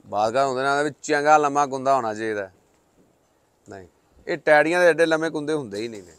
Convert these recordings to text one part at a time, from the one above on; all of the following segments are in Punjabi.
ਬਾਦਗਾ ਹੁੰਦੇ ਨੇ ਵਿੱਚ ਚੰਗਾ ਲੰਮਾ ਕੁੰਦਾ ਹੋਣਾ ਚਾਹੀਦਾ। ਨਹੀਂ ਇਹ ਟੈਡੀਆਂ ਦੇ ਐਡੇ ਲੰਮੇ ਕੁੰਦੇ ਹੁੰਦੇ ਹੀ ਨਹੀਂ ਨੇ।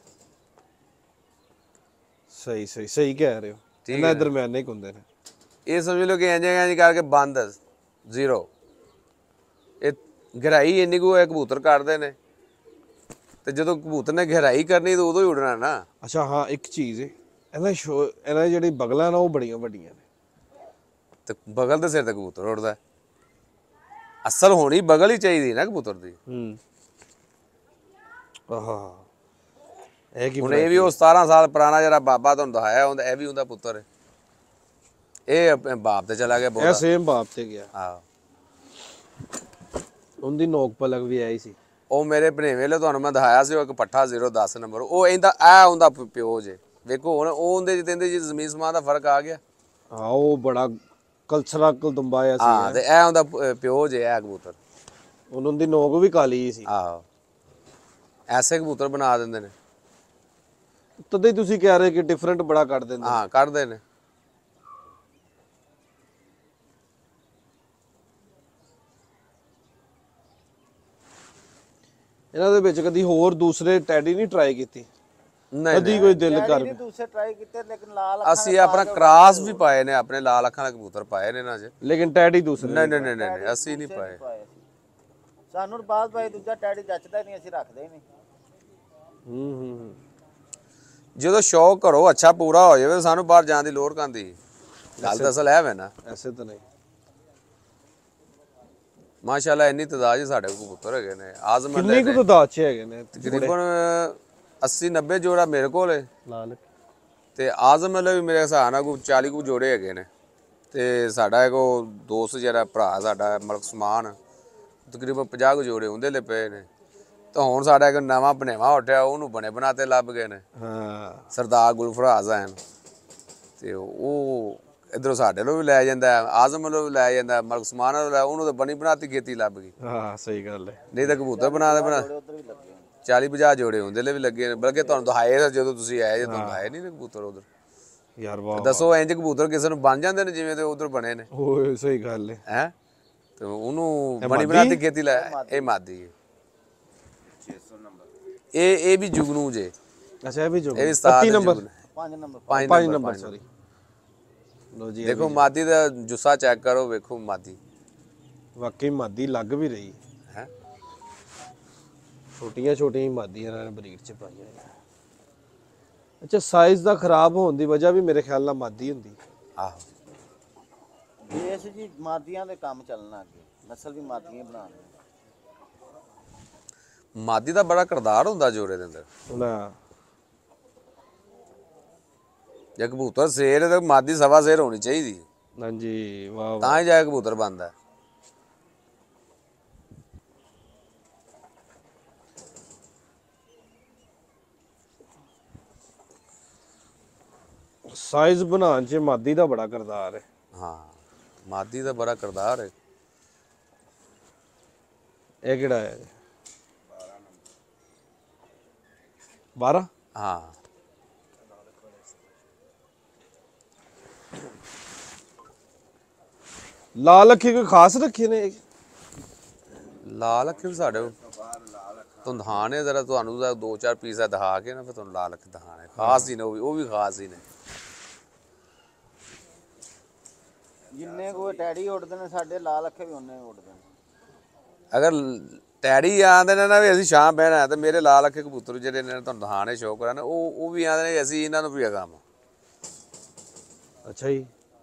ਸਹੀ ਸਹੀ ਸਹੀ ਕਹਿ ਰਹੇ ਹੋ। ਇਹਨਾਂ ਦੇ ਦਰਮਿਆਨੇ ਕੁੰਦੇ ਨੇ। ਇਹ ਸਮਝ ਲਓ ਕਿ ਇੰਜ ਕਰਕੇ ਬੰਦ ਜ਼ੀਰੋ। ਇਹ ਗਹਿਰਾਈ ਇੰਨੀ ਕੁ ਕਬੂਤਰ ਕੱਢਦੇ ਨੇ ਤੇ ਜਦੋਂ ਕਬੂਤਰ ਨੇ ਗਹਿਰਾਈ ਕਰਨੀ ਤਾਂ ਉਦੋਂ ਹੀ ਉਡਣਾ ਨਾ। ਅੱਛਾ ਹਾਂ ਇੱਕ ਚੀਜ਼ ਹੈ ਇਹਨਾਂ ਜਿਹੜੀ ਬਗਲਾਂ ਨਾ ਉਹ ਬੜੀਆਂ ਵੱਡੀਆਂ ਨੇ ਤੇ ਬਗਲ ਦੇ ਸਿਰ ਤੇ ਕਬੂਤਰ ਉੱਡਦਾ। ਅਸਲ ਹੋਣੀ ਬਗਲ ਹੀ ਚਾਹੀਦੀ ਨਾ ਕਬੂਤਰ ਦੀ। ਆਹਾ ਇਹ ਕੀ ਹੁਣ ਇਹ ਵੀ ਉਹ 17 ਸਾਲ ਪੁਰਾਣਾ ਜਿਹੜਾ ਬਾਬਾ ਤੁਹਾਨੂੰ ਦਿਖਾਇਆ ਹੁੰਦਾ ਇਹ ਵੀ ਉਹਦਾ ਪੁੱਤਰ ਹੈ। ਇਹ ਆਪਣੇ ਬਾਪ ਤੇ ਚਲਾ ਗਿਆ ਬਹੁਤ। ਇਹ ਸੇਮ ਬਾਪ ਤੇ ਗਿਆ। ਹਾਂ ਉਹਦੀ ਨੋਕ ਪਲਕ ਵੀ ਆਈ ਸੀ। ਉਹ ਮੇਰੇ ਭਣੇਵੇਂ ਲਈ ਤੁਹਾਨੂੰ ਮੈਂ ਦਿਖਾਇਆ ਸੀ ਉਹ ਇੱਕ ਪੱਠਾ 010 ਨੰਬਰ ਉਹ ਇਹਦਾ ਆ ਉਹਦਾ ਪਿਓ ਜੇ। ਵੇਖੋ ਹੁਣ ਉਹ ਉਹਦੇ ਜਿਹਦੇ ਜੀ ਜ਼ਮੀਨ ਸਮਾਨ ਦਾ ਫਰਕ ਆ ਗਿਆ। ਹਾਂ ਉਹ ਬੜਾ ਕਲਸਰਾ ਕਲਦੰਬਾ ਆ ਸੀ। ਹਾਂ ਤੇ ਇਹ ਉਹਦਾ ਪਿਓ ਜੇ ਇਹ ਕਬੂਤਰ। ਉਹਨਾਂ ਦੀ ਨੋਕ ਵੀ ਕਾਲੀ ਸੀ। ਆਹੋ ਐਸੇ ਕਬੂਤਰ ਬਣਾ ਦਿੰਦੇ ਨੇ। ਤਦੇ ਤੁਸੀਂ ਕਹਿ ਰਹੇ ਕਿ ਡਿਫਰੈਂਟ ਬੜਾ ਕੱਢ ਦਿੰਦੇ। ਹਾਂ ਕੱਢਦੇ ਨੇ। ਇਹਨਾਂ ਦੇ ਵਿੱਚ ਕਦੀ ਹੋਰ ਦੂਸਰੇ ਟੈਡੀ ਨਹੀਂ ਟਰਾਈ ਕੀਤੀ? ਨਹੀਂ ਕਦੀ ਕੋਈ ਦਿਲ ਕਰ ਨਹੀਂ ਦੂਸਰੇ ਟਰਾਈ ਕੀਤੇ ਲੇਕਿਨ ਲਾਲ ਅਸੀਂ ਆਪਣਾ ਕ੍ਰਾਸ ਵੀ ਪਾਏ ਨੇ ਆਪਣੇ ਲਾਲ ਅੱਖਾਂ ਦੇ ਕਬੂਤਰ ਪਾਏ ਨੇ ਨਾ ਜੇ। ਲੇਕਿਨ ਟੈਡੀ ਦੂਸਰੇ ਨਹੀਂ ਅਸੀਂ ਨਹੀਂ ਪਾਏ। ਸਾਨੂੰ ਬਾਅਦ ਭਾਈ ਦੂਜਾ ਟੈਡੀ ਜੱਚਦਾ ਨਹੀਂ ਅਸੀਂ ਰੱਖਦੇ ਹੀ ਨਹੀਂ। ਜਦੋਂ ਸ਼ੌਕ ਕਰੋ ਅੱਛਾ ਪੂਰਾ ਹੋ ਜਾਵੇ ਸਾਨੂੰ ਬਾਹਰ ਜਾਣ ਦੀ ਲੋੜ ਕਾਂਦੀ। ਗੱਲ ਤਾਂ ਅਸਲ ਹੈ ਵੇ ਨਾ। ਐਸੇ ਤਾਂ ਨਹੀਂ। ਮਾਸ਼ਾਅੱਲਾ ਇੰਨੀ ਤਦਾਦ ਹੀ ਸਾਡੇ ਕਬੂਤਰ ਹੈਗੇ ਨੇ। ਆਜ਼ਮ ਕਿੰਨੇ ਕੁ ਤਦਾਦ ਚ ਹੈਗੇ ਨੇ? ਤਕਰੀਬਨ 80-90 ਜੋੜਾ ਮੇਰੇ ਕੋਲ ਹੈ ਲਾਲ ਤੇ ਆਜ਼ਮ ਵਾਲੇ ਵੀ ਮੇਰੇ ਹਿਸਾਬ ਨਾਲ ਕੋਈ 40 ਕੁ ਜੋੜੇ ਹੈਗੇ ਨੇ। ਤੇ ਸਾਡਾ ਇੱਕ ਉਹ ਦੋਸਤ ਜਿਹੜਾ ਭਰਾ ਸਾਡਾ ਮਲਕ ਸਮਾਨ ਤਕਰੀਬਨ 50 ਕੁ ਜੋੜੇ ਹੁੰਦੇ ਲੈ ਪਏ ਨੇ। ਤਾਂ ਹੁਣ ਸਾਡਾ ਇੱਕ ਨਵਾਂ ਬਨੇਵਾ ਉੱਠਿਆ ਉਹਨੂੰ ਬਣੇ ਬਣਾਤੇ ਲੱਭ ਗਏ ਨੇ। ਹਾਂ ਸਰਦਾਰ ਗੁਲਫਰਾਜ਼ ਹਨ ਤੇ ਉਹ ਇਧਰੋਂ ਸਾਡੇ ਨੂੰ ਵੀ ਲੈ ਜਾਂਦਾ ਆਜ਼ਮ ਨੂੰ ਵੀ ਲੈ ਜਾਂਦਾ ਮਲਕ ਸਮਾਨ ਉਹਨੂੰ ਤਾਂ ਬਣੀ ਬਣਾਤੀ ਖੇਤੀ ਲੱਭ ਗਈ। ਹਾਂ ਸਹੀ ਗੱਲ ਹੈ। ਨਹੀਂ ਤਾਂ ਕਬੂਤਰ ਬਣਾ 40-50 ਜੋੜੇ ਹੁੰਦੇ ਲੈ ਵੀ ਲੱਗੇ ਨੇ। ਬਲਕਿ ਤੁਹਾਨੂੰ ਦਿਖਾਏ ਜਦੋਂ ਤੁਸੀਂ ਆਏ ਜੇ ਤੁਹਾਨੂੰ ਦਿਖਾਏ ਨਹੀਂ ਕਬੂਤਰ ਉਧਰ। ਯਾਰ ਵਾਹ ਦੱਸੋ ਇੰਜ ਕਬੂਤਰ ਕਿਸੇ ਨੂੰ ਬਣ ਜਾਂਦੇ ਨੇ ਜਿਵੇਂ ਤੇ ਉਧਰ ਬਣੇ ਨੇ। ਓਏ ਸਹੀ ਗੱਲ ਹੈ। ਹੈ ਤੇ ਉਹਨੂੰ ਬਣੀ ਬਣਾਤੀ ਖੇਤੀ ਲੈ ਇਹ ਮਾਦੀ ਹੈ। 600 ਨੰਬਰ ਇਹ ਵੀ ਜੁਗਨੂ ਜੇ। ਅੱਛਾ ਇਹ ਵੀ ਜੋ ਇਹ ਵੀ 7 ਨੰਬਰ 5 ਨੰਬਰ ਸੌਰੀ। ਲੋ ਜੀ ਦੇਖੋ ਮਾਦੀ ਦਾ ਜੁੱਸਾ ਚੈੱਕ ਕਰੋ ਵੇਖੋ ਮਾਦੀ ਵਾਕਈ ਮਾਦੀ ਲੱਗ ਵੀ ਰਹੀ ਹੈ। ਛੋਟੀਆਂ ਛੋਟੀਆਂ ਮਾਦੀਆਂ ਇਹਨਾਂ ਨੇ ਬਰੀਡ ਚ ਪਾਈਆਂ। ਅੱਛਾ ਸਾਈਜ਼ ਦਾ ਖਰਾਬ ਹੋਣ ਦੀ ਵਜ੍ਹਾ ਵੀ ਮੇਰੇ ਖਿਆਲ ਨਾਲ ਮਾਦੀ ਹੁੰਦੀ। ਆਹੋ ਇਸ ਜੀ ਮਾਦੀਆਂ ਦੇ ਕੰਮ ਚੱਲਣਾ ਅੱਗੇ ਨਸਲ ਵੀ ਮਾਦੀਆਂ ਬਣਾਉਣੀ। ਮਾਦੀ ਦਾ ਬੜਾ ਕਿਰਦਾਰ ਹੁੰਦਾ ਜੋੜੇ ਦੇ ਅੰਦਰ। ਨਾ ਜੇ ਕਬੂਤਰ ਸ਼ੇਰ ਹੈ ਤਾਂ ਮਾਦੀ ਸਵਾ ਸ਼ੇਰ ਹੋਣੀ ਚਾਹੀਦੀ ਹਾਂਜੀ ਵਾਹ ਤਾਂ ਹੀ ਜਾ ਕੇ ਕਬੂਤਰ ਬਣਦਾ। ਸਾਈਜ਼ ਬਣਾਉਣ ਚ ਮਾਦੀ ਦਾ ਬੜਾ ਕਿਰਦਾਰ ਹੈ। ਹਾਂ ਮਾਦੀ ਦਾ ਬੜਾ ਕਿਰਦਾਰ ਹੈ। ਇਹ ਕਿਹੜਾ ਹੈ? 12 ਹਾਂ ਲਾਲ ਅੱਖੀ ਕੋਈ ਖਾਸ ਰੱਖੇ ਨੇ? ਲਾਲ ਅੱਖ ਵੀ ਸਾਡੇ ਤੁਹਾਨੂੰ ਦਿਖਾਣੇ ਜ਼ਰਾ ਤੁਹਾਨੂੰ 2-4 ਪੀਸ ਦਿਖਾ ਕੇ ਨਾ ਫਿਰ ਤੁਹਾਨੂੰ ਲਾਲ ਅੱਖ ਦਿਖਾਣੇ ਖਾਸ ਹੀ ਨੇ ਉਹ ਵੀ ਖਾਸ ਹੀ ਨੇ। ਜਿੰਨੇ ਕੋਈ ਟੈਡੀ ਉੱਡਦੇ ਨੇ ਸਾਡੇ ਲਾਲ ਅੱਖੇ ਵੀ ਉਹਨੇ ਉੱਡਦੇ ਨੇ। ਅਗਰ ਟੈਡੀ ਆਂਦੇ ਨੇ ਨਾ ਵੀ ਅਸੀਂ ਸ਼ਾਮ ਬਹਿਣਾ ਤੇ ਮੇਰੇ ਲਾਲ ਅੱਖੇ ਕਬੂਤਰ ਜਿਹੜੇ ਨੇ ਤੁਹਾਨੂੰ ਦਿਖਾਣੇ ਸ਼ੌਕ ਕਰਾਂ ਉਹ ਵੀ ਆਂਦੇ ਨੇ ਅਸੀਂ ਇਹਨਾਂ ਨੂੰ ਵੀ ਕੰਮ। ਅੱਛਾ ਜੀ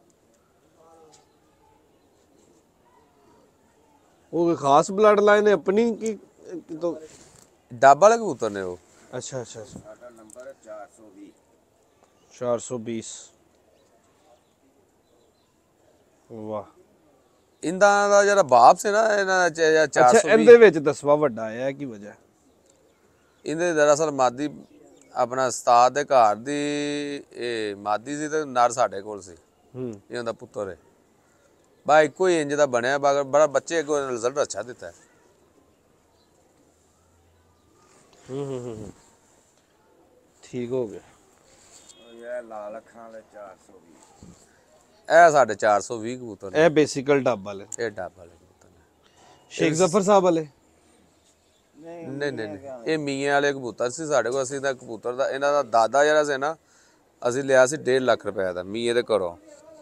ਉਹ ਕੋਈ ਖਾਸ ਬਲੱਡ ਲਾਈਨ ਹੈ ਆਪਣੀ ਕੀ ਕਿਤੋਂ? ਡੱਬ ਵਾਲੇ ਕਬੂਤਰ ਨੇ ਉਹ। ਅੱਛਾ ਅੱਛਾ ਸਾਡਾ ਨੰਬਰ ਹੈ 420 420 ਵਾਹ। ਇਹਨਾਂ ਦਾ ਜਿਹੜਾ ਬਾਪ ਸੀ ਨਾ ਇਹਨਾਂ ਦਾ 420 ਅੱਛਾ ਇਹਦੇ ਵਿੱਚ ਦਸਵਾਂ ਵੱਡਾ ਆਇਆ ਕੀ ਵਜ੍ਹਾ? ਇਹਦੇ ਦਰਅਸਲ ਮਾਦੀ ਆਪਣਾ ਉਸਤਾਦ ਦੇ ਘਰ ਦੀ ਇਹ ਮਾਦੀ ਸੀ ਤੇ ਨਰ ਸਾਡੇ ਕੋਲ ਸੀ। ਇਹ ਉਹਦਾ ਪੁੱਤਰ ਹੈ ਬਾ ਇੱਕੋ ਹੀ ਇੰਜ ਦਾ ਬਣਿਆ ਬੜਾ ਬੱਚੇ ਅੱਗੋਂ ਰਿਜ਼ਲਟ ਅੱਛਾ ਦਿੱਤਾ ਹੈ। ਠੀਕ ਹੋ ਗਿਆ। ਇਹ ਲਾਲ ਅੱਖਾਂ ਵਾਲੇ 420 ਇਹ ਸਾਡੇ 420 ਕਬੂਤਰ ਨੇ। ਇਹ ਬੇਸਿਕਲ ਡੱਬ ਵਾਲੇ। ਇਹ ਡੱਬ ਵਾਲੇ ਕਬੂਤਰ ਨੇ। ਸ਼ੇਖ ਜ਼ਫਰ ਸਾਹਿਬ ਵਾਲੇ? ਨਹੀਂ ਨਹੀਂ ਨਹੀਂ ਨਹੀਂ, ਇਹ ਮੀਆਂ ਵਾਲੇ ਕਬੂਤਰ ਸੀ ਸਾਡੇ ਕੋਲ। ਅਸੀਂ ਤਾਂ ਕਬੂਤਰ ਦਾ ਇਹਨਾਂ ਦਾ ਦਾਦਾ ਜਿਹੜਾ ਸੀ ਨਾ, ਅਸੀਂ ਲਿਆ ਸੀ 1.5 ਲੱਖ ਰੁਪਏ ਦਾ ਮੀਏ ਦੇ ਘਰੋਂ।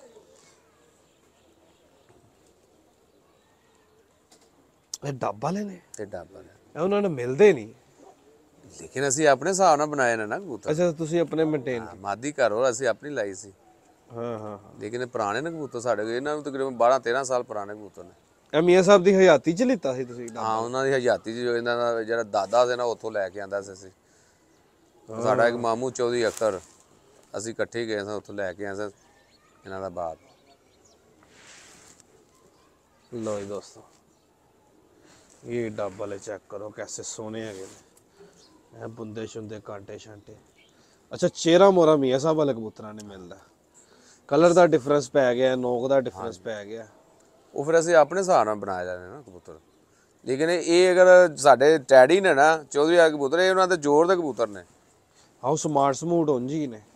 ਇਹ ਡੱਬ ਵਾਲੇ ਨੇ? ਤੇ ਡੱਬਾ ਲਿਆ। ਇਹ ਉਹਨਾਂ ਨੂੰ ਮਿਲਦੇ ਨਹੀਂ। ਲੇਕਿਨ ਅਸੀਂ ਆਪਣੇ ਹਿਸਾਬ ਨਾਲ ਬਣਾਏ ਨੇ ਨਾ ਕਬੂਤਰ। ਅੱਛਾ ਤੁਸੀਂ ਆਪਣੇ ਮੇਨਟੇਨ? ਹਾਂ, ਮਾਦੀ ਘਰੋਂ ਅਸੀਂ ਆਪਣੀ ਲਾਈ ਸੀ। ਹਾਂ ਹਾਂ ਹਾਂ। ਲੇਕਿਨ ਇਹ ਪੁਰਾਣੇ ਨੇ ਕਬੂਤਰ ਸਾਡੇ ਕੋਲ, ਇਹਨਾਂ ਨੂੰ ਤਕਰੀਬਨ 12-13 ਸਾਲ ਪੁਰਾਣੇ ਕਬੂਤਰ ਨੇ। ਇਹ ਮੀਆਂ ਸਾਹਿਬ ਦੀ ਹਯਾਤੀ ਚ ਲਿੱਤਾ ਸੀ ਤੁਸੀਂ? ਹਾਂ, ਉਹਨਾਂ ਦੀ ਹਯਾਤੀ 'ਚ ਜੋ ਇਹਨਾਂ ਦਾ ਜਿਹੜਾ ਦਾਦਾ ਸੀ ਨਾ, ਉੱਥੋਂ ਲੈ ਕੇ ਆਂਦਾ ਸੀ ਅਸੀਂ। ਸਾਡਾ ਇੱਕ ਮਾਮੂ ਚੌਧਰੀ ਅਖਤਰ, ਅਸੀਂ ਇਕੱਠੇ ਗਏ ਸਾਂ, ਉੱਥੋਂ ਲੈ ਕੇ ਆਏ ਸਾਂ ਇਹਨਾਂ ਦਾ ਬਾਪ। ਲੋ ਜੀ ਦੋਸਤੋ, ਇਹ ਡੱਬ ਵਾਲੇ ਚੈੱਕ ਕਰੋ ਕੈਸੇ ਸੋਹਣੇ ਹੈਗੇ ਨੇ। ਇਹ ਬੁੰਦੇ ਸ਼ੁੰਦੇ ਕਾਂਟੇ ਸ਼ਾਂਟੇ। ਅੱਛਾ, ਚਿਹਰਾ ਮੋਰਾ ਮੀਆਂ ਸਾਹਿਬ ਵਾਲੇ ਕਬੂਤਰਾਂ ਨੇ ਮਿਲਦਾ। ਕਲਰ ਦਾ ਡਿਫਰੈਂਸ ਪੈ ਗਿਆ, ਨੋਕ ਦਾ ਡਿਫਰੈਂਸ ਪੈ ਗਿਆ। ਉਹ ਫਿਰ ਅਸੀਂ ਆਪਣੇ ਹਿਸਾਬ ਨਾਲ ਬਣਾਏ ਜਾਂਦੇ ਨਾ ਕਬੂਤਰ। ਲੇਕਿਨ ਇਹ ਅਗਰ ਸਾਡੇ ਟੈਡੀ ਨੇ ਨਾ, ਚੌਧਰੀ ਵਾਲੇ ਕਬੂਤਰ, ਇਹ ਉਹਨਾਂ ਦੇ ਜ਼ੋਰ ਦੇ ਕਬੂਤਰ ਨੇ। ਹਾਉ ਸਮਾਰਟ ਸਮੂਟ ਉਂਝ ਹੀ ਨੇ।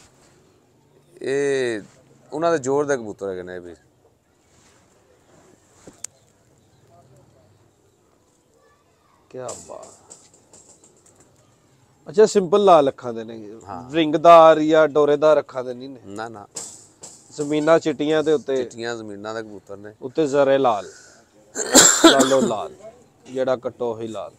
ਇਹ ਉਹਨਾਂ ਦੇ ਜ਼ੋਰ ਦੇ ਕਬੂਤਰ ਹੈਗੇ ਨੇ ਇਹ ਵੀ। ਕੀ ਬਾਤ। ਅੱਛਾ, ਸਿੰਪਲ ਲਾਲ ਅੱਖਾਂ ਦੇ ਨੇ, ਰਿੰਗਦਾਰ ਜਾਂ ਡੋਰੇਦਾਰ ਅੱਖਾਂ ਦੇ ਨਹੀਂ ਨੇ? ਨਾ ਨਾ, ਜ਼ਮੀਨਾਂ ਚਿੱਟੀਆਂ ਦੇ ਉੱਤੇ, ਚਿੱਟੀਆਂ ਜ਼ਮੀਨਾਂ ਦੇ ਕਬੂਤਰ ਨੇ। ਉੱਤੇ ਜ਼ਰੇ ਲਾਲ, ਲਾਲੋ ਲਾਲ, ਜਿਹੜਾ ਕੱਟੋ ਹੀ ਲਾਲ।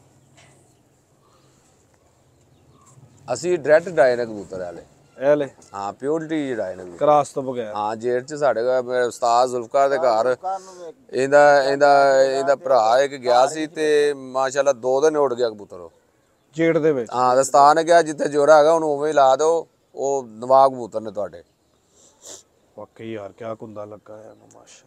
ਅਸੀਂ ਡਾਇਰੈਕਟ ਡਾਏ ਨੇ ਕਬੂਤਰ ਵਾਲੇ। ਇਹ ਲੈ ਹਾਂ, ਪਿਓਰਿਟੀ ਜਿਹੜਾ ਨੇ ਕਬੂਤਰ। ਕਰਾਸ ਤੋਂ ਬਗੈਰ? ਹਾਂ, ਜੇਠ 'ਚ ਸਾਡੇ ਕੋਲ ਮੇਰੇ ਉਸਤਾਦ ਜ਼ੁਲਫਕਾਰ ਦੇ ਘਰ ਕਾਨੂੰ ਵੇਖ ਇਹਦਾ ਭਰਾ ਇੱਕ ਗਿਆ ਸੀ ਤੇ ਮਾਸ਼ਾਅੱਲਾ 2 ਦਿਨ ਉੱਡ ਗਿਆ ਕਬੂਤਰ ਉਹ। ਜੇੜ ਦੇ ਵਿੱਚ? ਹਾਂ, ਦਸਤਾਨ ਨੇ ਕਿਹਾ ਜਿੱਥੇ ਜੋਰਾ ਹੈਗਾ ਉਹਨੂੰ ਉਵੇਂ ਹੀ ਲਾ ਦਿਓ, ਉਹ ਨਵਾਬ ਕਬੂਤਰ ਨੇ ਤੁਹਾਡੇ। ਵਾਕਈ ਯਾਰ ਕਿਆ ਕੁੰਦਾ ਲੱਗਾ ਹੈ ਨਾ, ਮਾਸ਼ਾ,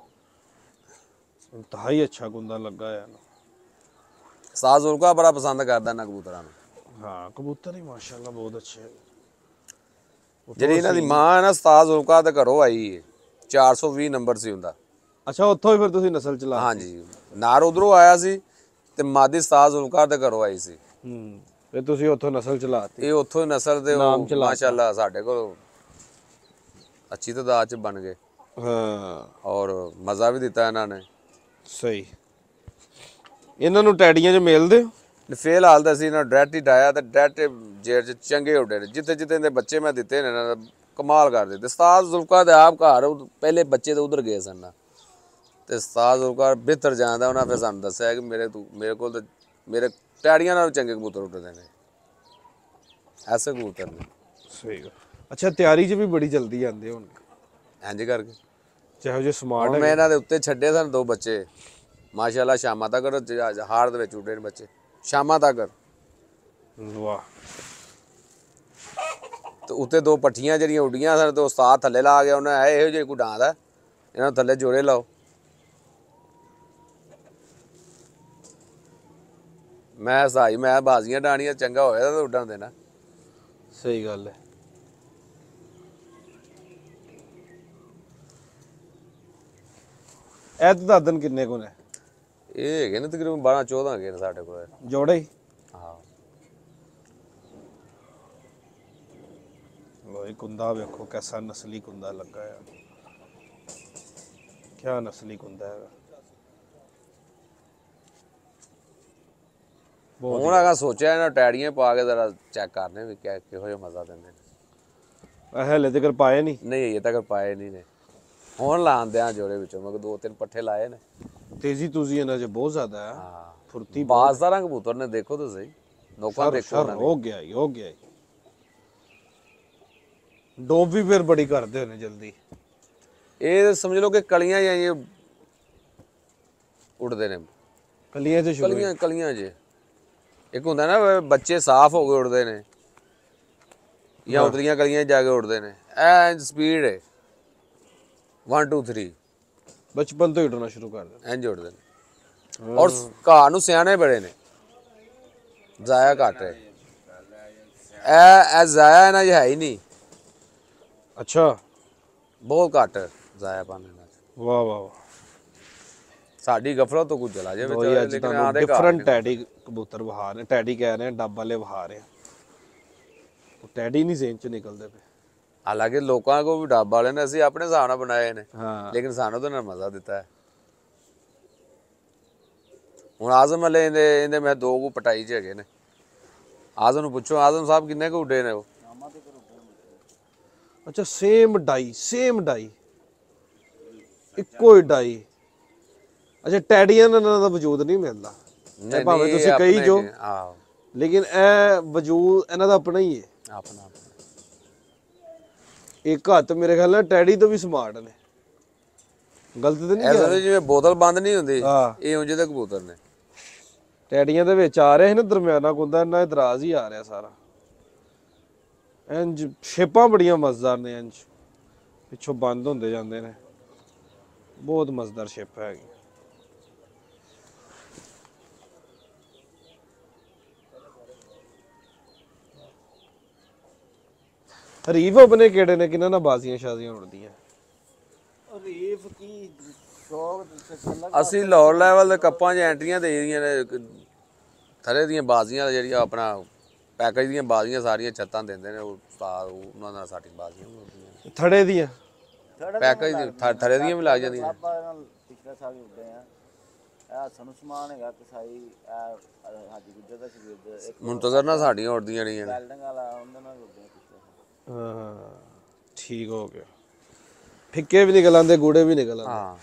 ਇੰਤਹਾਈ ਅੱਛਾ ਕੁੰਦਾ ਲੱਗਾ ਹੈ ਨਾ। ਉਸਤਾਦ ਜ਼ੁਲਫਕਾਰ ਬੜਾ ਪਸੰਦ ਕਰਦਾ ਇਹਨਾਂ ਕਬੂਤਰਾਂ ਨੂੰ। ਹਾਂ, ਕਬੂਤਰ ਹੀ ਮਾਸ਼ਾਅੱਲਾ ਬਹੁਤ ਅੱਛੇ ਹੈ। ਜਿਹੜੀ ਇਹਨਾਂ ਦੀ ਮਾਂ ਹੈ ਨਾ, ਉਸਤਾਦ ਜ਼ੁਲਫਕਾਰ ਦੇ ਘਰੋਂ ਆਈ ਹੈ। 420 ਨੰਬਰ ਸੀ ਹੁੰਦਾ। ਅੱਛਾ, ਉੱਥੋਂ ਹੀ ਫਿਰ ਤੁਸੀਂ ਨਸਲ ਚਲਾ? ਹਾਂਜੀ, ਨਾਰ ਉਧਰੋਂ ਆਇਆ ਸੀ ਤੇ ਮਾਦੀ ਉਸਤਾਦ ਜ਼ੁਲਫਕਾਰ ਦੇ ਘਰੋਂ ਆਈ ਸੀ। ਫਿਰ ਤੁਸੀਂ ਉੱਥੋਂ ਨਸਲ ਚਲਾਤੀ? ਇਹ ਉੱਥੋਂ ਹੀ ਨਸਲ ਦੇ ਮਾਸ਼ਾਅੱਲਾ ਸਾਡੇ ਕੋਲ ਅੱਛੀ ਤਾਦਾਦ ਚ ਬਣ ਗਏ। ਹਾਂ, ਔਰ ਮਜ਼ਾ ਵੀ ਦਿੱਤਾ ਇਹਨਾਂ ਨੇ। ਸਹੀ। ਇਹਨਾਂ ਨੂੰ ਟੈਡੀਆਂ 'ਚ ਮਿਲਦੇ ਹੋ? ਫੇਲ ਹਾਲ ਤਾਂ ਸੀ ਇਹਨਾਂ ਡਾਇਰੈਕਟ ਹੀ ਡਾਇਆ ਤੇ ਡਾਇਰੈਕਟ ਜੇਰ ਚ ਚੰਗੇ ਉੱਡੇ ਨੇ। ਜਿੱਥੇ ਜਿੱਥੇ ਦੇ ਬੱਚੇ ਮੈਂ ਦਿੱਤੇ ਨੇ ਇਹਨਾਂ ਦਾ ਕਮਾਲ ਕਰ ਦਿੱਤੇ। ਉਸਤਾਦ ਜ਼ੁਲਫਕਾਰ ਦੇ ਆਪ ਘਰ ਪਹਿਲੇ ਬੱਚੇ ਤੇ ਉਧਰ ਗਏ ਸਨ ਤੇ ਉਸਤਾਦ ਜ਼ੁਲਫਕਾਰ ਬਿਹਤਰ ਜਾਣਦਾ। ਉਹਨਾਂ ਫਿਰ ਸਾਨੂੰ ਦੱਸਿਆ ਕਿ ਮੇਰੇ ਕੋਲ ਤਾਂ ਮੇਰੇ ਟੈਡੀਆਂ ਨਾਲੋਂ ਚੰਗੇ ਕਬੂਤਰ ਉੱਡਦੇ ਨੇ, ਐਸੇ ਕਬੂਤਰ ਨੇ। ਸਹੀ। ਅੱਛਾ, ਤਿਆਰੀ 'ਚ ਵੀ ਬੜੀ ਜਲਦੀ ਆਉਂਦੇ ਹੁਣ ਇੰਝ ਕਰਕੇ ਜਿਹੋ ਜਿਹੇ ਸਮਾਰਟ। ਮੈਂ ਇਹਨਾਂ ਦੇ ਉੱਤੇ ਛੱਡੇ ਸਨ 2 ਬੱਚੇ ਮਾਸ਼ਾਅੱਲਾ, ਸ਼ਾਮਾਂ ਤੱਕ ਹਾਰ ਦੇ ਵਿੱਚ ਉੱਡੇ ਨੇ ਬੱਚੇ, ਸ਼ਾਮਾਂ ਤੱਕ। ਵਾਹ। ਤੇ ਉੱਤੇ 2 ਪੱਠੀਆਂ ਜਿਹੜੀਆਂ ਉੱਡੀਆਂ ਸਨ ਤੇ ਉਸਤਾਦ ਥੱਲੇ ਲਾ ਗਿਆ। ਉਹਨਾਂ ਇਹੋ ਜਿਹੇ ਕੋਈ ਡਾਂਦਾ ਇਹਨਾਂ ਨੂੰ ਥੱਲੇ ਜੋੜੇ ਲਾਓ। ਮੈਂ ਬਾਜ਼ੀਆਂ ਡਾਣੀਆਂ, ਚੰਗਾ ਹੋਇਆ ਤਾਂ ਉੱਡਣ ਦੇਣਾ। ਸਹੀ ਗੱਲ ਹੈ। ਇਹ ਦਾਦਨ ਕਿੰਨੇ ਕੋਲ ਨੇ? ਇਹ ਹੈਗੇ ਨੇ ਤਕਰੀਬਨ 12-14 ਹੈਗੇ ਨੇ ਸਾਡੇ ਕੋਲ ਜੋੜੇ ਹੀ? ਹਾਂ। ਲੋਈ ਕੁੰਦਾ ਵੇਖੋ ਕੈਸਾ ਨਸਲੀ ਕੁੰਦਾ ਲੱਗਾ ਹੈ। ਕਿਆ ਨਸਲੀ ਕੁੰਦਾ ਹੈ। ਹੁਣ ਆਗਾ ਸੋਚਿਆ ਇਹਨਾਂ ਟੈੜੀਆਂ ਪਾ ਕੇ ਜ਼ਰਾ ਚੈੱਕ ਕਰਨੇ ਵੀ ਕਿਹੋ ਜਿਹਾ ਮਜ਼ਾ ਦਿੰਦੇ ਨੇ। ਹਲੇ ਤੱਕ ਪਾਏ ਨਹੀਂ? ਨਹੀਂ, ਇਹ ਤੱਕ ਪਾਏ ਨਹੀਂ ਨੇ। ਹੁਣ ਲਾਉਂਦੇ ਆ ਜੋੜੇ ਵਿੱਚੋਂ ਮੈਂ 2-3 ਪੱਠੇ ਲਾਏ ਨੇ। ਤੇਜ਼ੀ ਤੂਜ਼ੀ ਇਹਨਾਂ 'ਚ ਬਹੁਤ ਜ਼ਿਆਦਾ ਹੈ। ਹਾਂ, ਫੁਰਤੀ ਬਾਜ਼ਦਾਰਾਂ ਕਬੂਤਰ ਨੇ, ਦੇਖੋ ਤਾਂ ਸਹੀ ਨੋਕਾਂ ਦੇਖੋ। ਹੋ ਗਿਆ ਹੀ, ਹੋ ਗਿਆ ਹੀ। ਡੋਬ ਵੀ ਫਿਰ ਬੜੀ ਕਰਦੇ ਨੇ ਜਲਦੀ। ਇਹ ਸਮਝ ਲਓ ਕਿ ਕਲੀਆਂ ਜਾਂ ਉੱਡਦੇ ਨੇ। ਕਲੀਆਂ 'ਚ ਸ਼ੁਰੂ? ਕਲੀਆਂ ਜੇ ਇੱਕ ਹੁੰਦਾ ਨਾ ਬੱਚੇ ਸਾਫ਼ ਹੋ ਕੇ ਉੱਡਦੇ ਨੇ ਜਾਂ ਉਤਲੀਆਂ ਕਲੀਆਂ ਜਾ ਕੇ ਉੱਡਦੇ ਨੇ। ਐ ਸਪੀਡ ਹੈ 1 2 3 ਬਚਪਨ ਤੋਂ ਹੀ ਉੱਡਣਾ ਸ਼ੁਰੂ ਕਰ ਦਿੰਦੇ। ਇੰਝ ਉੱਡਦੇ ਨੇ। ਔਰ ਘਾਹ ਨੂੰ ਸਿਆਣੇ ਬੜੇ ਨੇ, ਜ਼ਾਇਆ ਘੱਟ ਹੈ। ਇਹ ਜ਼ਾਇਆ ਇਹਨਾਂ 'ਚ ਹੈ ਹੀ ਨਹੀਂ। ਅੱਛਾ, ਬਹੁਤ ਘੱਟ ਜ਼ਾਇਆ ਪਾਣ ਇਹਨਾਂ 'ਚ। ਵਾਹ ਵਾਹ। ਸਾਡੀ ਗਫਲਤ ਤੋਂ ਕੁਝ ਚਲਾ ਜਾਵੇ। ਲੇਕਿਨ ਆਦੇ ਡਿਫਰੈਂਟ ਟੈਡੀ ਕਬੂਤਰ ਬਹਾ ਰਹੇ। ਟੈਡੀ ਕਹਿ ਰਹੇ ਡੱਬ ਵਾਲੇ ਬਹਾ ਰਹੇ। ਉਹ ਟੈਡੀ ਨਹੀਂ ਜ਼ੇਨ 'ਚ ਨਿਕਲਦੇ ਪਏ। ਹਾਲਾਂਕਿ ਲੋਕਾਂ ਕੋ ਵੀ ਡੱਬ ਵਾਲੇ ਨੇ, ਅਸੀਂ ਆਪਣੇ ਹਿਸਾਬ ਨਾਲ ਬਣਾਏ ਨੇ। ਹਾਂ, ਲੇਕਿਨ ਸਾਨੂੰ ਤਾਂ ਨਾ ਮਜ਼ਾ ਦਿੱਤਾ ਹੈ। ਹੁਣ ਆਜ਼ਮ ਵਾਲੇ ਇਹਦੇ ਮੈਂ 2 ਕੁ ਪਟਾਈ 'ਚ ਹੈਗੇ ਨੇ। ਆਜ਼ਮ ਨੂੰ ਪੁੱਛੋ, ਆਜ਼ਮ ਸਾਹਿਬ ਕਿੰਨੇ ਕੁ ਉੱਡੇ ਨੇ ਉਹ? ਅੱਛਾ ਸੇਮ ਡਾਈ ਇੱਕੋ ਹੀ ਡਾਈ। ਅੱਛਾ ਟੈਡੀਆਂ ਦਾ ਇਹਨਾਂ ਦਾ ਵਜੂਦ ਨਹੀਂ ਮਿਲਦਾ, ਇਹ ਭਾਵੇਂ ਤੁਸੀਂ ਕਹੀ ਜੋ, ਆਹੋ ਲੇਕਿਨ ਇਹ ਵਜੂਦ ਇਹਨਾਂ ਦਾ ਆਪਣਾ ਹੀ ਹੈ। ਆਪਣਾ ਇੱਕ ਹੱਥ ਮੇਰੇ ਖਿਆਲ ਨਾਲ ਟੈਡੀ ਤੋਂ ਵੀ ਸਮਾਰਟ ਨੇ, ਗਲਤ ਤੇ ਨਹੀਂ ਐਸਾ ਜਿਵੇਂ ਬੋਤਲ ਬੰਦ ਨਹੀਂ ਹੁੰਦੀ, ਹਾਂ ਇਹ ਉਂਝ ਦੇ ਕਬੂਤਰ ਨੇ। ਟੈਡੀਆਂ ਦੇ ਵਿੱਚ ਆ ਰਿਹਾ ਸੀ ਨਾ ਦਰਮਿਆਨਾ ਕੁੰਦਾ, ਇਹਨਾਂ ਇਤਰਾਜ਼ ਹੀ ਆ ਰਿਹਾ ਸਾਰਾ। ਇੰਜ ਸ਼ੇਪਾਂ ਬੜੀਆਂ ਮਜ਼ੇਦਾਰ ਨੇ, ਇੰਜ ਪਿੱਛੋਂ ਬੰਦ ਹੁੰਦੇ ਜਾਂਦੇ ਨੇ, ਬਹੁਤ ਮਜ਼ੇਦਾਰ ਸ਼ੇਪ ਹੈਗੀ। ਹਰੀਫ ਆਪਣੇ ਕਿਹੜੇ ਨੇ, ਕਿਹਨਾਂ ਨਾਲ ਬਾਜ਼ੀਆਂ ਸ਼ਾਜ਼ੀਆਂ ਉੜਦੀਆਂ? ਰੀਫ ਕੀ ਸ਼ੌਕ ਅਸੀਂ ਲਾਹੌਰ ਲੈਵਲ ਦੇ ਕੱਪਾਂ 'ਚ ਐਂਟਰੀਆਂ ਦੇ ਦੀਆਂ ਨੇ, ਥਰੇ ਦੀਆਂ ਬਾਜ਼ੀਆਂ ਜਿਹੜੀਆਂ ਆਪਣਾ ਪੈਕੇਜ ਦੀਆਂ ਬਾਜ਼ੀਆਂ ਸਾਰੀਆਂ ਛੱਤਾਂ ਦਿੰਦੇ ਨੇ ਉਹ ਉਸਤਾਦ, ਉਹਨਾਂ ਨਾਲ ਸਾਡੀ ਬਾਜ਼ੀਆਂ ਹੁੰਦੀਆਂ। ਥੜੇ ਦੀਆਂ ਪੈਕੇਜ ਥਰੇ ਦੀਆਂ ਵੀ ਲੱਗ ਜਾਂਦੀਆਂ। ਆਪਾਂ ਪਿਛਲੇ ਸਾਲ ਹੀ ਉੱਡੇ ਆ। ਇਹ ਸਾਨੂੰ ਸਮਾਨ ਹੈਗਾ ਕਸਾਈ, ਇਹ ਹਾਜੀ ਗੁੱਜਰ ਦਾ ਸ਼ਗਿਰਦ, ਇੱਕ ਮੁੰਤਜ਼ਰ ਨਾਲ ਸਾਡੀਆਂ ਉੜਦੀਆਂ ਰਹੀਆਂ ਨੇ। ਵੈਲਡਿੰਗ ਵਾਲਾ, ਉਹਨਾਂ ਨਾਲ ਉੱਡੇ ਪਿਛਲੇ ਸਾਲ। ਹਾਂ ਠੀਕ ਹੋ ਗਿਆ, ਫਿੱਕੇ ਵੀ ਨਿਕਲ ਆਉਂਦੇ, ਗੂੜੇ ਵੀ ਨਿਕਲ ਆਉਂਦੇ। ਹਾਂ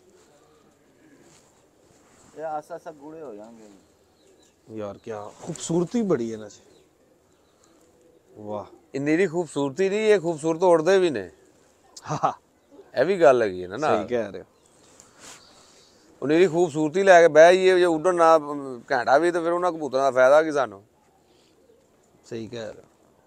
ਇਹ ਆਸਾ ਆਸਾ ਗੂੜੇ ਹੋ ਜਾਣਗੇ ਯਾਰ ਕੀ ਖੂਬਸੂਰਤੀ ਬੜੀ ਹੈ ਇਹਨਾਂ 'ਚ, ਵਾਹ। ਇੰਨੀ ਦੀ ਖੂਬਸੂਰਤੀ ਨਹੀਂ, ਇਹ ਖੂਬਸੂਰਤ ਉੜਦੇ ਵੀ ਨੇ, ਹਾਂ ਇਹ ਵੀ ਗੱਲ ਹੈਗੀ ਹੈ ਨਾ। ਸਹੀ ਕਹਿ ਰਹੇ ਹੋ। ਉਹਨੇ ਦੀ ਖੂਬਸੂਰਤੀ ਲੈ ਕੇ ਬਹਿ ਜਾਈਏ, ਜੇ ਉੱਡਣ ਨਾ ਘੰਟਾ ਵੀ, ਤੇ ਫਿਰ ਉਹਨਾਂ ਕਬੂਤਰਾਂ ਦਾ ਫਾਇਦਾ ਕੀ ਸਾਨੂੰ? ਸਹੀ ਕਹਿ ਰਹੇ ਹੋ।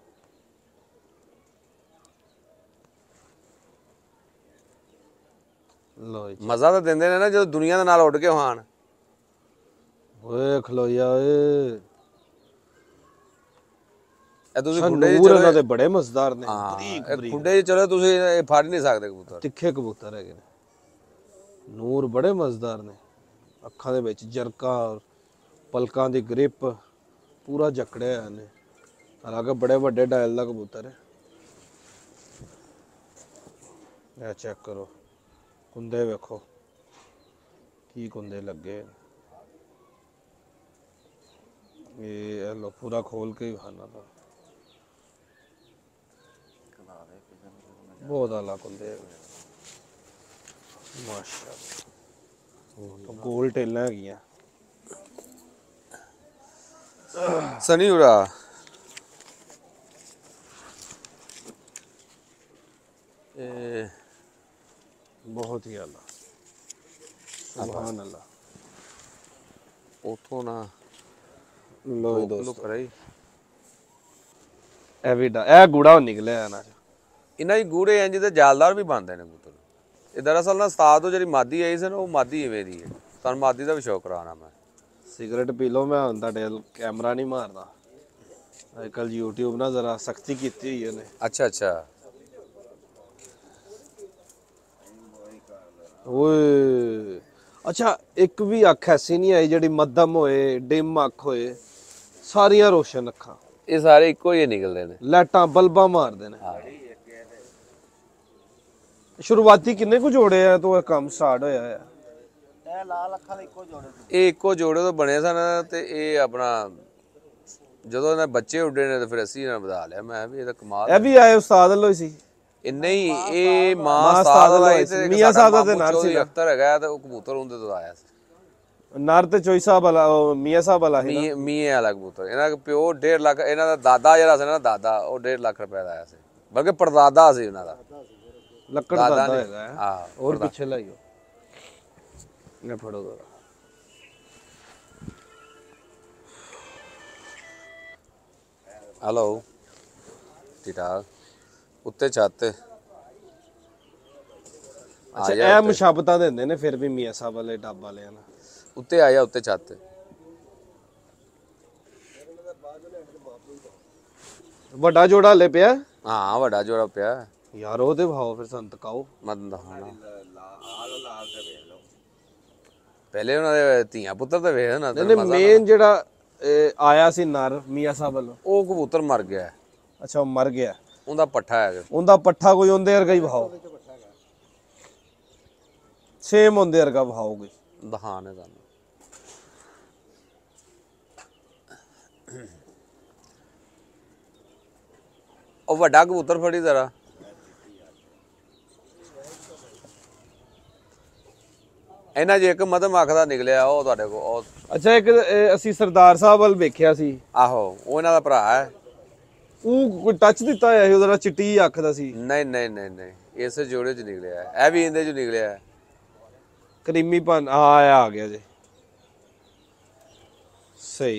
ਲੋ ਜੀ ਮਜ਼ਾ ਤਾਂ ਦਿੰਦੇ ਨੇ ਨਾ ਜਦੋਂ ਦੁਨੀਆ ਦੇ ਨਾਲ ਉੱਡ ਕੇ ਹਾਣ। ਓਏ ਖਲੋਇਆ ਓਏ, ਇਹ ਤੁਸੀਂ ਨੂਰ ਖੁੱਡੇ ਇਹਨਾਂ ਦੇ ਬੜੇ ਮਜ਼ੇਦਾਰ ਨੇ, ਬਰੀਕ ਇਹ ਬਰੀਕ ਖੁੱਡੇ 'ਚ ਚਲੋ ਤੁਸੀਂ ਇਹ ਫੜ ਨਹੀਂ ਸਕਦੇ ਕਬੂਤਰ। ਤਿੱਖੇ ਕਬੂਤਰ ਹੈਗੇ ਨੇ, ਨੂਰ ਬੜੇ ਮਜ਼ੇਦਾਰ ਨੇ, ਅੱਖਾਂ ਦੇ ਵਿੱਚ ਜਰਕਾ, ਪਲਕਾਂ ਦੀ ਗ੍ਰਿਪ, ਪੂਰਾ ਜਕੜਿਆ ਹੋਇਆ ਨੇ। ਹਾਲਾਂਕਿ ਬੜੇ ਵੱਡੇ ਡਾਇਲ ਦਾ ਕਬੂਤਰ ਹੈ। ਇਹ ਚੈੱਕ ਕਰੋ, ਕੁੰਦੇ ਵੇਖੋ ਕੀ ਕੁੰਦੇ ਲੱਗੇ। ਇਹ ਲੋ ਪੂਰਾ ਖੋਲ ਕੇ ਖਾਣਾ ਤਾਂ ਬਹੁਤ ਆਲਾ ਕੁੰਦੇ ਹੈਗੇ ਮਾਸ਼ਾਅੱਲਾ। ਗੋਲ ਟੇਲਾਂ ਹੈਗੀਆਂ। ਸਨੀ ਉਰਾ ਇਹ ਬਹੁਤ ਹੀ ਆਲਾ, ਸੁਭਾਨ ਅੱਲਾ। ਉਥੋਂ ਨਾ ਲੋ ਲੁਕ ਦੋਸਤੋ, ਕਰਾਈ ਇਹ ਵੀ ਇਹ ਗੂੜਾ ਹੁਣ ਨਿਕਲਿਆ ਇਹਨਾਂ ਚ। ਇਹਨਾਂ ਦੀ ਗੂੜੇ ਇੰਜ ਤੇ ਜਾਲਦਾਰ ਵੀ ਬਣਦੇ ਨੇ ਕਬੂਤਰ। ਇਹ ਦਰਅਸਲ ਨਾ ਉਸਤਾਦ ਤੋਂ ਜਿਹੜੀ ਮਾਦੀ ਆਈ ਸੀ ਨਾ, ਉਹ ਮਾਦੀ ਇਵੇਂ ਦੀ ਹੈ। ਤੁਹਾਨੂੰ ਮਾਦੀ ਦਾ ਵੀ ਸ਼ੌਕ ਕਰਾਉਣਾ ਮੈਂ। ਸਿਗਰਟ ਪੀ ਲਓ, ਮੈਂ ਹੁਣ ਤੁਹਾਡੇ ਕੈਮਰਾ ਨਹੀਂ ਮਾਰਦਾ। ਅੱਜ ਕੱਲ YouTube ਨਾਲ ਜ਼ਰਾ ਸਖਤੀ ਕੀਤੀ ਹੋਈ ਉਹਨੇ। ਅੱਛਾ ਅੱਛਾ ਓਏ ਅੱਛਾ, ਇੱਕ ਵੀ ਅੱਖ ਐਸੀ ਨਹੀਂ ਆਈ ਜਿਹੜੀ ਮੱਧਮ ਹੋਏ, ਡਿਮ ਅੱਖ ਹੋਏ, ਸਾਰੀਆਂ ਰੋਸ਼ਨ ਅੱਖਾਂ। ਇਹ ਸਾਰੇ ਇੱਕੋ ਹੀ ਨਿਕਲਦੇ ਨੇ, ਲਾਈਟਾਂ ਬਲਬਾਂ ਮਾਰਦੇ ਨੇ। ਹਾਂ। ਸ਼ੁਰੂਆਤੀ ਕਿੰਨੇ ਕੁ ਜੋੜੇ ਆ ਤੋਂ ਇਹ ਕੰਮ ਸਟਾਰਟ ਹੋਇਆ ਹੈ? ਇਹ ਲਾਲ ਅੱਖਾਂ ਦੇ ਇੱਕੋ ਜੋੜੇ ਸੀ। ਇਹ ਇੱਕੋ ਜੋੜੇ ਤੋਂ ਬਣੇ ਸਨ, ਤੇ ਇਹ ਆਪਣਾ ਜਦੋਂ ਇਹਨਾਂ ਬੱਚੇ ਉੱਡੇ ਨੇ ਤੇ ਫਿਰ ਅਸੀਂ ਇਹਨਾਂ ਵਧਾ ਲਿਆ। ਮੈਂ ਵੀ ਇਹਦਾ ਕਮਾਲ ਇਹ ਵੀ ਆਏ ਉਸਤਾਦ ਵੱਲੋਂ ਹੀ ਸੀ? ਇਹ ਨਹੀਂ, ਇਹ ਮਾਂ ਉਸਤਾਦ ਉਸਤਾਦ ਵੱਲੋਂ ਵਾਲਾ ਆਈ ਤੇ ਸੀ। ਮੀਆਂ ਸਾਹਿਬ ਦਾ ਤੇ ਮਾਮੂ ਨਾਂ ਸੀ ਚੌਧਰੀ ਨਾ। ਅਖਤਰ ਹੈਗਾ, ਤੇ ਉਹ ਕਬੂਤਰ ਉਹਦੇ ਤੋਂ ਆਇਆ ਸੀ। ਨਰ ਤੇ ਚੋਈ ਸਾਹਿਬ ਵਾਲਾ, ਉਹ ਮੀਆਂ ਸਾਹਿਬ ਵਾਲਾ ਸੀ ਨਾ। ਮੀਏ ਵਾਲਾ ਕਬੂਤਰ। ਇਹਨਾਂ ਦਾ ਪਿਓ 1.5 ਲੱਖ, ਇਹਨਾਂ ਦਾ ਦਾਦਾ ਜਿਹੜਾ ਸੀ ਨਾ, ਦਾਦਾ ਉਹ 1.5 ਲੱਖ ਰੁਪਏ ਦਾ ਆਇਆ ਸੀ, ਬਲਕਿ ਪੜਦਾਦਾ ਸੀ ਉਹਨਾਂ ਦਾ। ਲੱਕੜ ਦਾ ਦਾਦਾ ਹੈਗਾ ਹੈ। ਹਾਂ, ਹੋਰ ਪਿੱਛੇ ਲਾਈਓ, ਇਹ ਫੜੋ ਜ਼ਰਾ। ਹਲੋ ਟੀਟਾ ਉੱਤੇ ਛੱਤ ਤੇ। ਅੱਛਾ ਇਹ ਮੁਸ਼ਾਬਤਾਂ ਦਿੰਦੇ ਨੇ ਫਿਰ ਵੀ ਮੀਆਂ ਸਾਹਿਬ ਵਾਲੇ ਡੱਬ ਵਾਲਿਆਂ ਨਾਲ। ਉੱਤੇ ਆ ਜਾ, ਉੱਤੇ ਛੱਤ ਤੇ। ਵੱਡਾ ਜੋੜਾ ਹਲੇ ਪਿਆ? ਹਾਂ ਵੱਡਾ ਜੋੜਾ ਪਿਆ ਯਾਰ ਉਹਦੇ ਭਾਓ ਫਿਰ ਸਾਨੂੰ ਤਕਾਓ। ਮਦਨ ਦਾ ਖਾਣਾ ਪਹਿਲੇ ਉਹਨਾਂ ਦੇ ਧੀਆਂ ਪੁੱਤਰ ਤੇ ਵੇਖ ਨਾ। ਨਹੀਂ ਮੇਨ ਜਿਹੜਾ ਆਇਆ ਸੀ ਨਰ ਮੀਆਂ ਸਾਹਿਬ ਵੱਲੋਂ, ਉਹ ਕਬੂਤਰ ਮਰ ਗਿਆ। ਅੱਛਾ ਉਹ ਮਰ ਗਿਆ। ਉਹਦਾ ਪੱਠਾ ਹੈਗਾ, ਉਹਦਾ ਪੱਠਾ ਕੋਈ ਉਹਦੇ ਵਰਗਾ ਹੀ ਭਾਓ, ਸੇਮ ਉਹਦੇ ਵਰਗਾ ਭਾਓ ਕੋਈ। ਦਹਾਨ ਹੈ ਤੁਹਾਨੂੰ। ਉਹ ਵੱਡਾ ਕਬੂਤਰ ਫੜੀ ਜ਼ਰਾ। ਇਹਨਾਂ 'ਚ ਇੱਕ ਮਧਮ ਅੱਖ ਦਾ ਨਿਕਲਿਆ ਉਹ ਤੁਹਾਡੇ ਕੋਲ ਉਹ। ਅੱਛਾ ਇੱਕ ਅਸੀਂ ਸਰਦਾਰ ਸਾਹਿਬ ਵੱਲ ਵੇਖਿਆ ਸੀ। ਆਹੋ ਉਹ ਇਹਨਾਂ ਦਾ ਭਰਾ ਹੈ। ਉਹ ਕੋਈ ਟੱਚ ਦਿੱਤਾ ਹੋਇਆ ਸੀ ਉਹਦਾ, ਚਿੱਟੀ ਅੱਖ ਦਾ ਸੀ। ਨਹੀਂ ਨਹੀਂ ਨਹੀਂ ਨਹੀਂ, ਇਸੇ ਜੋੜੇ 'ਚ ਨਿਕਲਿਆ ਹੈ। ਇਹ ਵੀ ਇਹਦੇ 'ਚ ਨਿਕਲਿਆ ਹੈ। ਕਰੀਮੀ ਪਨ ਆ ਗਿਆ ਜੀ, ਸਹੀ।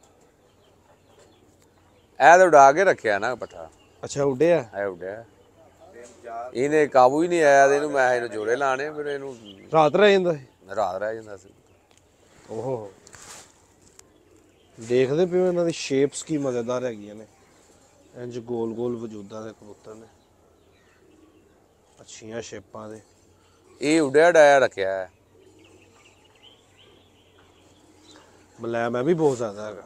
ਇਹ ਤਾਂ ਉਡਾ ਕੇ ਰੱਖਿਆ ਨਾ ਪੱਠਾ। ਅੱਛਾ ਉੱਡਿਆ। ਇਹ ਉੱਡਿਆ, ਇਹਨੇ ਕਾਬੂ ਹੀ ਨਹੀਂ ਆਇਆ ਤੇ ਇਹਨੂੰ ਮੈਂ ਇਹਨੂੰ ਜੋੜੇ ਲਾਣੇ, ਫਿਰ ਇਹਨੂੰ ਰਾਤ ਰਹਿ ਜਾਂਦਾ ਸੀ। ਰਾਤ ਰਹਿ ਜਾਂਦਾ ਸੀ। ਓਹੋ, ਦੇਖਦੇ ਪਿਓ ਇਹਨਾਂ ਦੀ ਸ਼ੇਪਸ ਕੀ ਮਜ਼ੇਦਾਰ ਹੈਗੀਆਂ ਨੇ। ਇੰਜ ਗੋਲ ਗੋਲ ਵਜੂਦਾਂ ਦੇ ਕਬੂਤਰ ਨੇ, ਅੱਛੀਆਂ ਸ਼ੇਪਾਂ ਦੇ। ਇਹ ਉੱਡਿਆ ਡਾਇਆ ਰੱਖਿਆ ਹੈ। ਮੁਲਾਇਮ ਹੈ ਵੀ ਬਹੁਤ ਜ਼ਿਆਦਾ ਹੈਗਾ।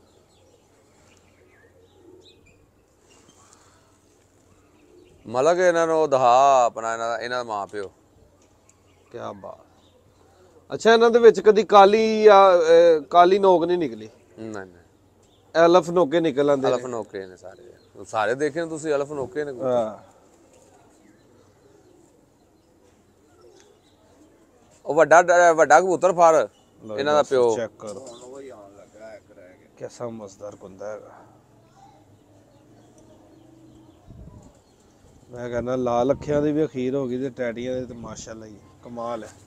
ਮਲਕ ਇਹਨਾਂ ਨੂੰ ਦਿਖਾ ਆਪਣਾ, ਇਹਨਾਂ ਦਾ ਮਾਂ ਪਿਓ। ਕੀ ਬਾਤ। ਅੱਛਾ ਇਹਨਾਂ ਦੇ ਵਿੱਚ ਕਦੀ ਕਾਲੀ ਜਾਂ ਕਾਲੀ ਨੋਕ ਨਹੀਂ ਨਿਕਲੀ? ਨਹੀਂ ਨਹੀਂ, ਐਲਫ ਨੋਕੇ ਨਿਕਲ ਆਉਂਦੇ ਅਲਫ ਨੋਕੇ ਨੇ ਸਾਰੇ। ਸਾਰੇ ਦੇਖੇ ਨੇ ਤੁਸੀਂ ਅਲਫ ਨੋਕੇ ਨੇ। ਹਾਂ। ਉਹ ਵੱਡਾ ਕਬੂਤਰ ਫੜ ਇਹਨਾਂ ਦਾ ਪਿਓ। ਚੈੱਕ ਕਰੋ ਕਿਹਦਾ ਮਜ਼ੇਦਾਰ ਕੁੰਦਾ ਹੈਗਾ। ਮੈਂ ਕਹਿੰਦਾ ਲਾਲ ਅੱਖਿਆਂ ਦੀ ਵੀ ਅਖੀਰ ਹੋ ਗਈ ਤੇ ਟੈਡੀਆਂ ਦੇ ਤੇ ਮਾਸ਼ਾਅੱਲਾ ਹੀ ਕਮਾਲ ਹੈ।